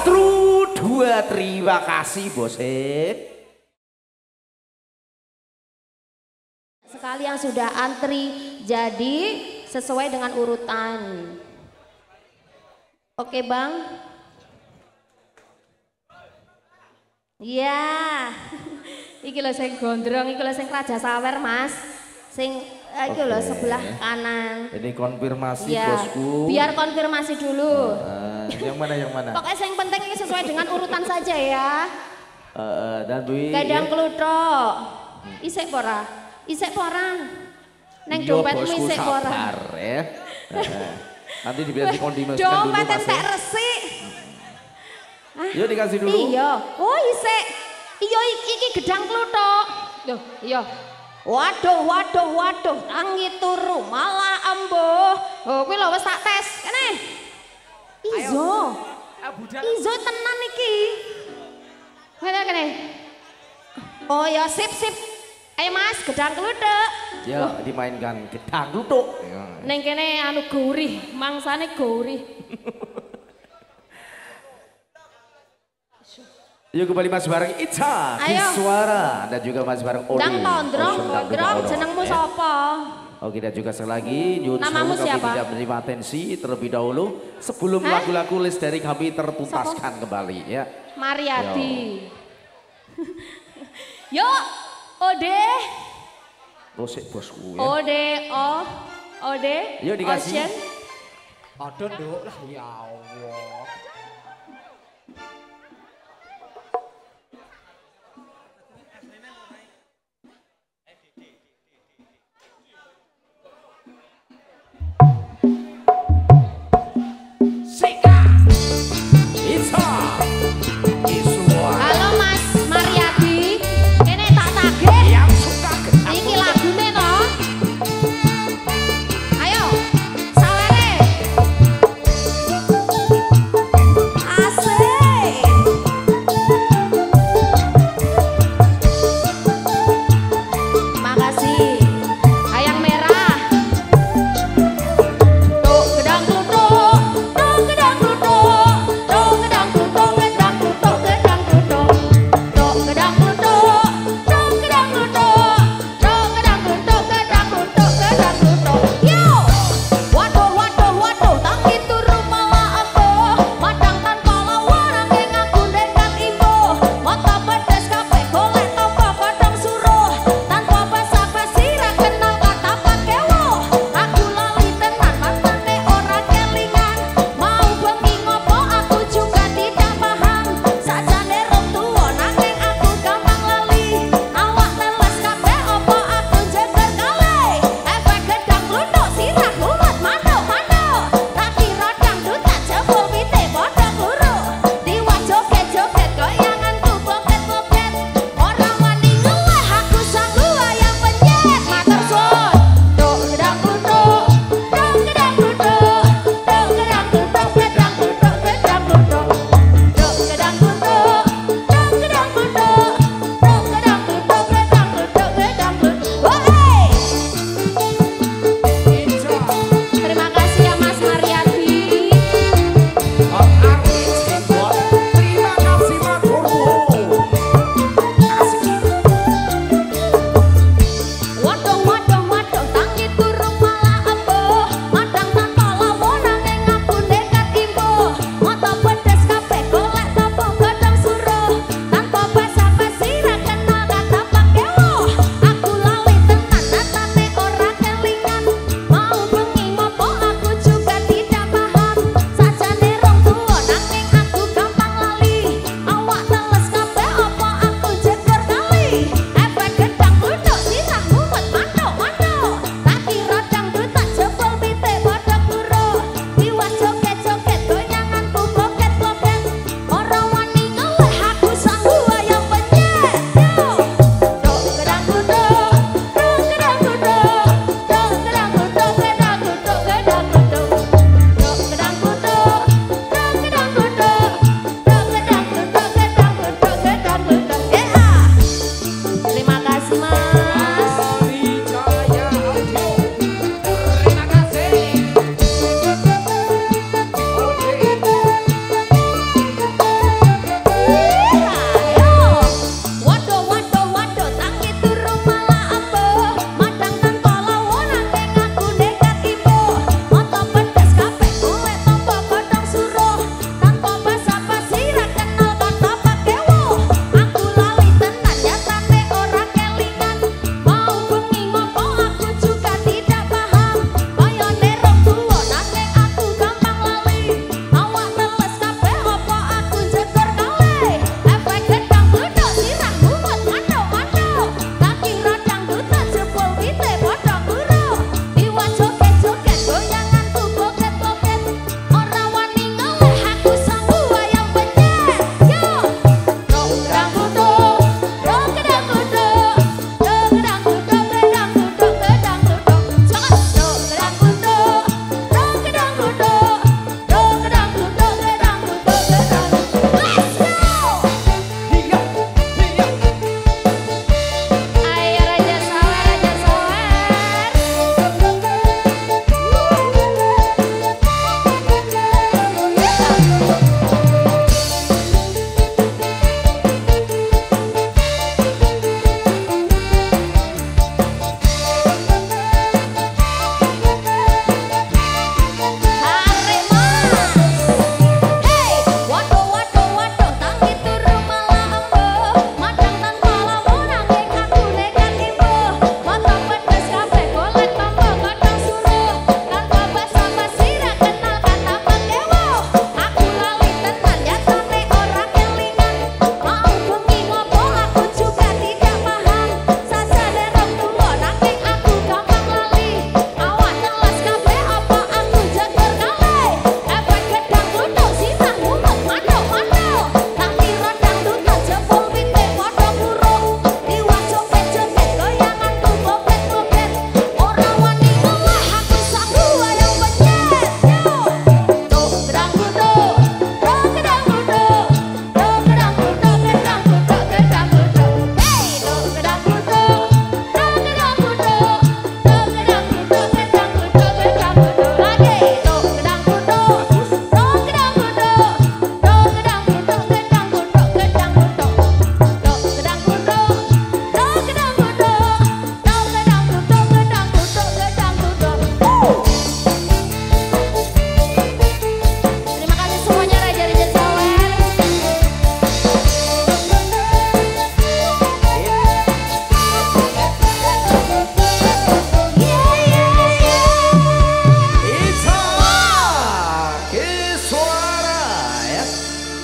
Satu, dua, terima kasih Bosek. Sekali yang sudah antri, jadi sesuai dengan urutan. Oke Bang? Iya. Iki lho sing gondrong, iki lho sing Raja Sawer Mas. Sing iki lho sebelah kanan. Ini konfirmasi Ya, bosku. biar konfirmasi dulu. Yang mana yang mana? Pokoknya yang penting ini sesuai dengan urutan saja ya. Dan Dwi. Gadang kluthuk. Isik pora? Isik pora? Neng dompetmu isik pora? Sabar ya. Nanti dibilang dikondimensikan dulu Dompet Mas. entek resik. Yuk dikasih dulu. Iya. Oh isik. Iya iki gedang kluthuk. Loh, iya. Waduh, waduh, waduh, tangi turu malah embuh. Oh, kuwi lho wis tak tes. Kene. Izo. Izo tenan iki. Kene. Oh ya sip. Ayo Mas, gedang kluthuk. Ya, dimainkan gedang kluthuk. Ning kene anu gurih, mangsane gurih. Yuk kembali Mas bareng Ica Kiswara dan juga Mas bareng Odi. Dang Tondrong, jenengmu sapa? Oke, dan juga sekali lagi Yun Namamu kami siapa? tidak menerima atensi terlebih dahulu sebelum lagu-lagu list dari kami tertuntaskan kembali ya. Mariadi. Yuk, Ode. Bosek bosku ya. Ode. Yuk dikasih. Ocean. Ada nduk lah ya Allah. Halo Mas Mariadi, ini tak tagih. Iki lagune toh. Ayo, sawere.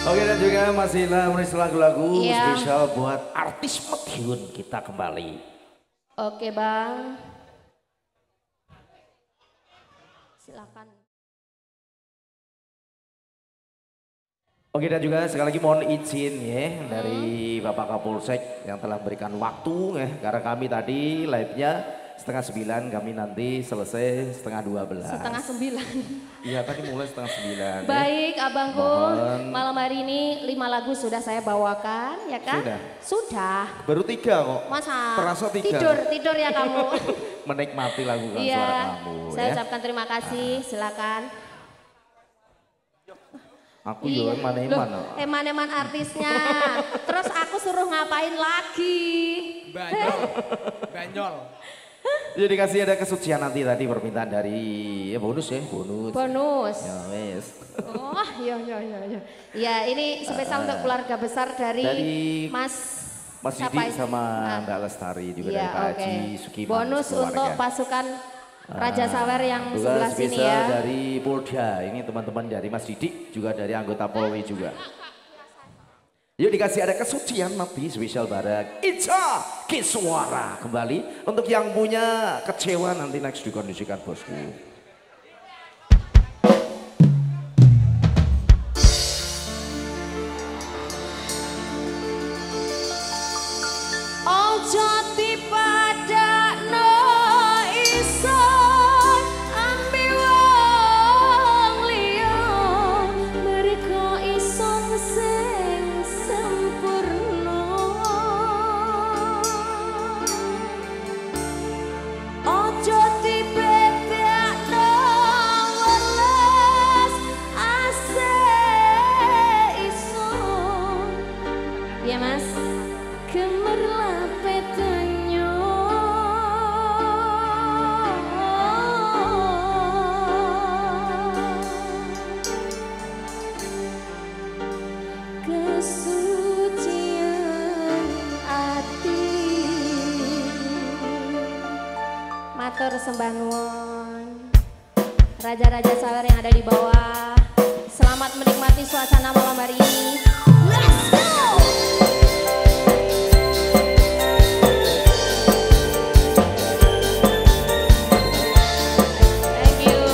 Oke, dan juga masih menulis lagu-lagu Iya. spesial buat artis Madiun kita kembali. Oke Bang. Silakan. Oke, dan juga sekali lagi mohon izin ya dari Bapak Kapolsek yang telah memberikan waktu ya, karena kami tadi live-nya 8:30, kami nanti selesai 8:30. 8:30. Iya, tadi mulai 8:30. Baik Abangku, Mohon. malam hari ini 5 lagu sudah saya bawakan ya kan? Sudah? Sudah. Baru 3 kok. Masa? Terasa 3. Tidur ya kamu. Menikmati lagu suara Iya, kamu saya ya. ucapkan terima kasih, silakan. Aku Iya. yo eman-eman. Eman-eman artisnya. Terus aku suruh ngapain lagi? Banyol. Jadi dikasih ada kesucian nanti tadi permintaan dari ya bonus ya, bonus. Bonus. Ya wes. Oh, iya. Ya, ini spesial untuk keluarga besar dari Mas siapa Didi ini? sama Ah. Mbak Lestari juga Iya, dari Pak oke. Haji Sukiman. Bonus sekeluarga. untuk pasukan Raja Sawer yang Juga sebelah sini spesial ya. dari Polda, ini teman-teman dari Mas Didik juga dari anggota Polri juga. Yuk dikasih ada kesucian nanti spesial bareng Ica Kiswara kembali untuk yang punya kecewa nanti next dikondisikan bosku. Ojo dipadakno isun ambi wong liya mereka isun sing sempurna. Ojo dibedakno welas asih isun. Iya Mas. Gemerlap petunyo kesucian ati. Matur sembah nuwun Raja-raja Sawer yang ada di bawah. Selamat menikmati suasana malam hari ini. Let's go! Thank you.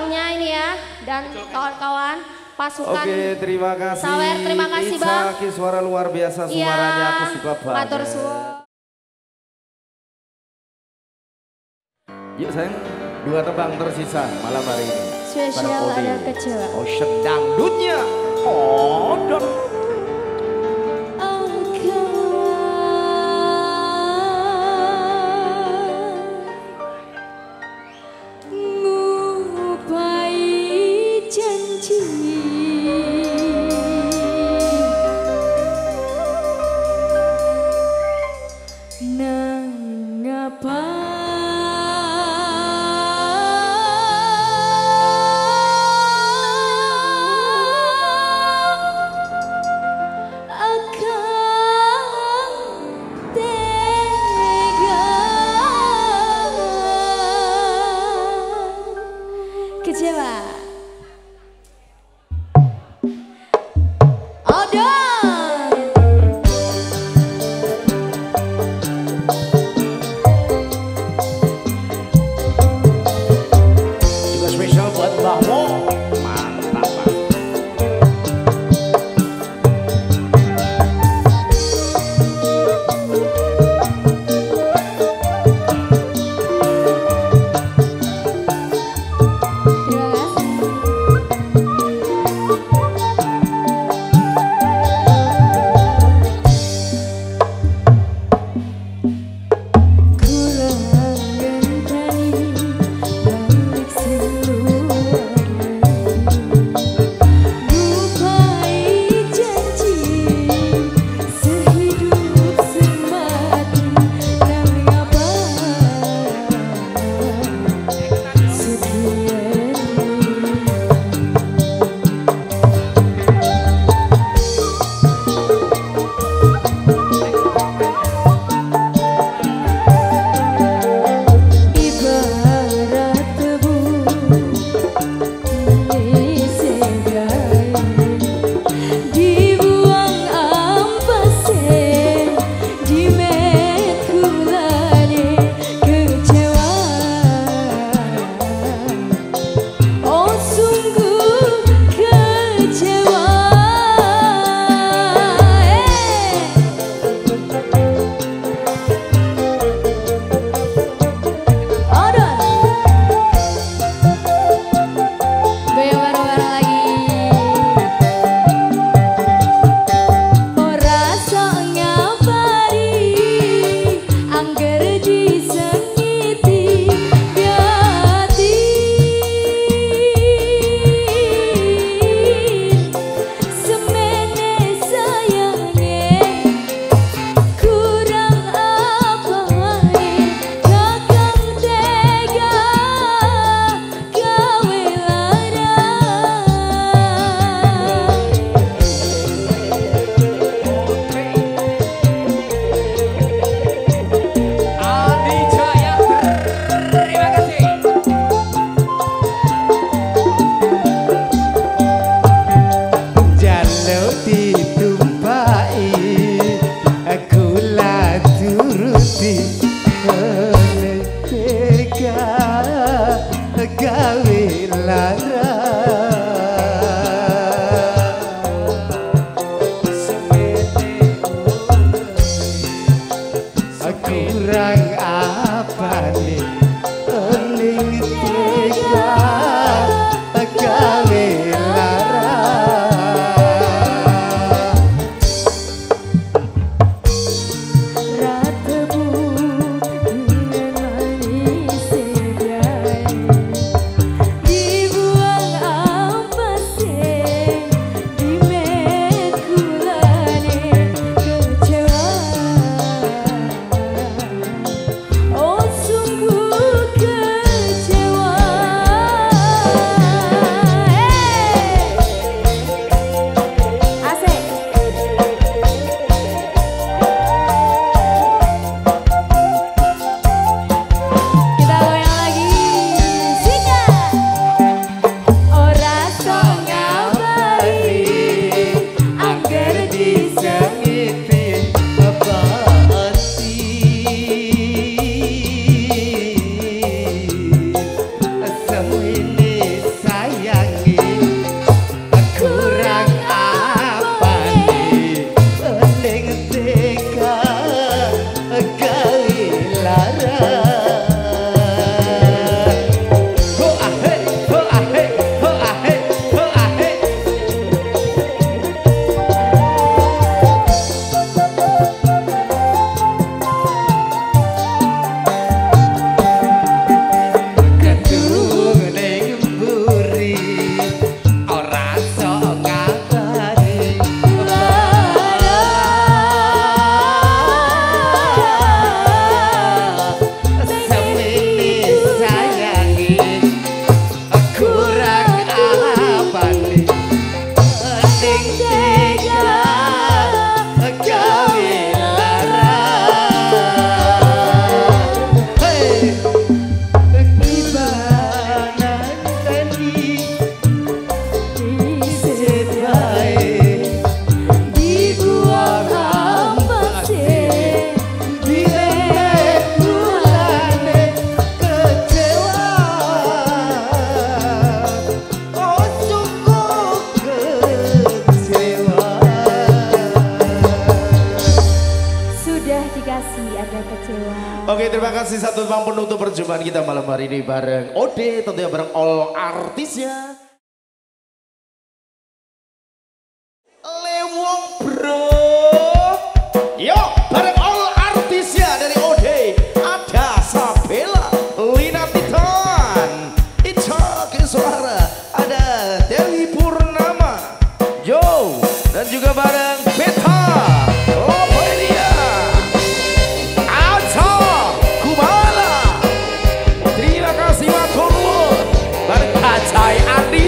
semuanya ini ya dan kawan-kawan pasukan. Oke, terima kasih. Sawer, terima kasih Bang. Suara luar biasa suaranya, aku suka banget. Matur suwun. Yuk sayang, 2 tebang tersisa malam hari ini. Spesial ada kecewa. Ocean dangdutnya. Oh, dong. Kecewa. Juga spesial buat Mbak Mo. Mantap Pak. Oh sungguh kasih ada kecewa. Oke, terima kasih satu bang penutup perjumpaan kita malam hari ini bareng Ode, tentunya bareng all artisnya. Lewong bro, yuk bareng all artisnya dari Ode. Ada Sabella, Lina Titan, Ica Suara, ada Dewi Purnama, Joe, dan juga bareng Beta. Andi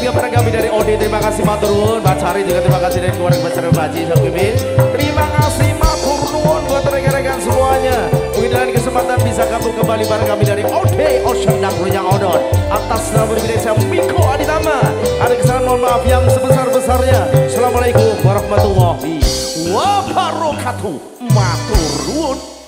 juga para kami dari Odi, terima kasih matur nuwun. Mbak Sari juga terima kasih dari keluarga besar Baji Sakimin. Terima kasih matur nuwun buat rekan-rekan semuanya. Mungkin dengan kesempatan bisa gabung kembali bareng kami dari Odi Ocean dan Rujang Odon. Atas nama pribadi saya Miko Aditama. Ada kesalahan mohon maaf yang sebesar-besarnya. Assalamualaikum warahmatullahi wabarakatuh. Matur nuwun.